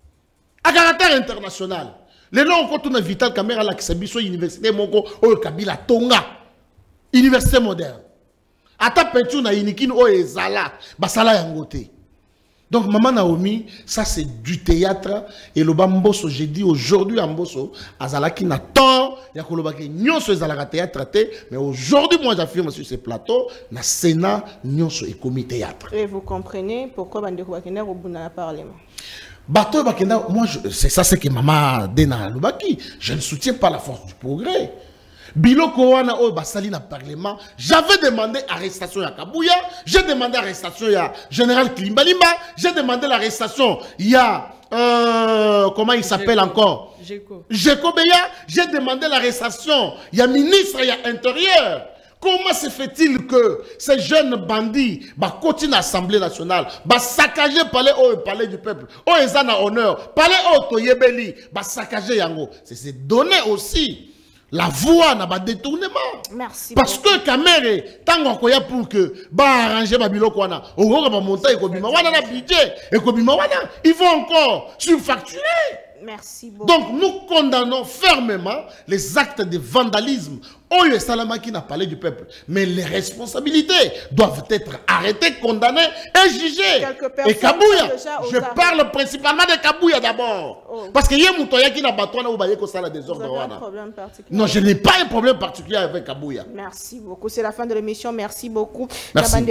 [SPEAKER 2] à caractère international. Les noms qu'on tourne Vital Kamerhe à la Kisabiso, université Moko, au Kabila Tonga, université moderne. À ta peinture, na Inikin, au Ezala, Basala Yangote. Donc, Maman Naomi, ça c'est du théâtre. Et le Bamboso, j'ai dit aujourd'hui à Mboso, Azalaki n'a tort, il y a que le Baki, nous sommes théâtre, mais aujourd'hui, moi j'affirme sur ces plateaux, na Sénat, nous sommes commis théâtre.
[SPEAKER 1] Et vous comprenez pourquoi Bandeko Bakenda au bout d'un parlement?
[SPEAKER 2] Bateau Bakenda, moi, c'est ça, c'est que Maman Dena Lubaki, je ne soutiens pas la force du progrès. Biloko wana o basali na parlement, j'avais demandé arrestation ya Kabouya, j'ai demandé arrestation ya général Klimbalimba, j'ai demandé l'arrestation ya euh, comment il s'appelle encore Jeko Beya, j'ai demandé l'arrestation ya ministre ya intérieur. comment se fait-il que ces jeunes bandits bah, continuent à l'Assemblée nationale, bah, saccager le palais, oh, palais du peuple, oh, ils ont honneur, palais, oh, toyebeli, bah, saccager yango. C'est donner aussi la voie n'a pas détournement.
[SPEAKER 1] Merci.
[SPEAKER 2] Parce beaucoup. Que Kamere, tant qu'on a pour que bah arranger Babilo Kwana, au gros va monter et Kobima Wana na budget et Kobima Wana, ils vont encore surfacturer.
[SPEAKER 1] Merci beaucoup.
[SPEAKER 2] Donc nous condamnons fermement les actes de vandalisme. Oye Salama qui n'a parlé du peuple. Mais les responsabilités doivent être arrêtées, condamnées et jugées. Et Kabouya, je parle principalement de Kabouya d'abord. Oh. Parce que y a un moutoya qui n'a pas toi ou baye ko sala désordre. Non, je n'ai pas un problème particulier avec Kabouya.
[SPEAKER 1] Merci beaucoup. C'est la fin de l'émission. Merci beaucoup.
[SPEAKER 2] Merci.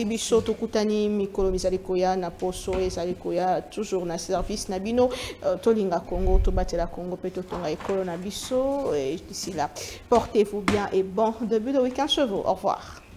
[SPEAKER 1] Toujours na service Nabino, Tolinga Congo, Tobatela Congo, Petotonga et Colona Bisso. Et d'ici là, portez-vous bien et bon début de week-end chez vous. Au revoir.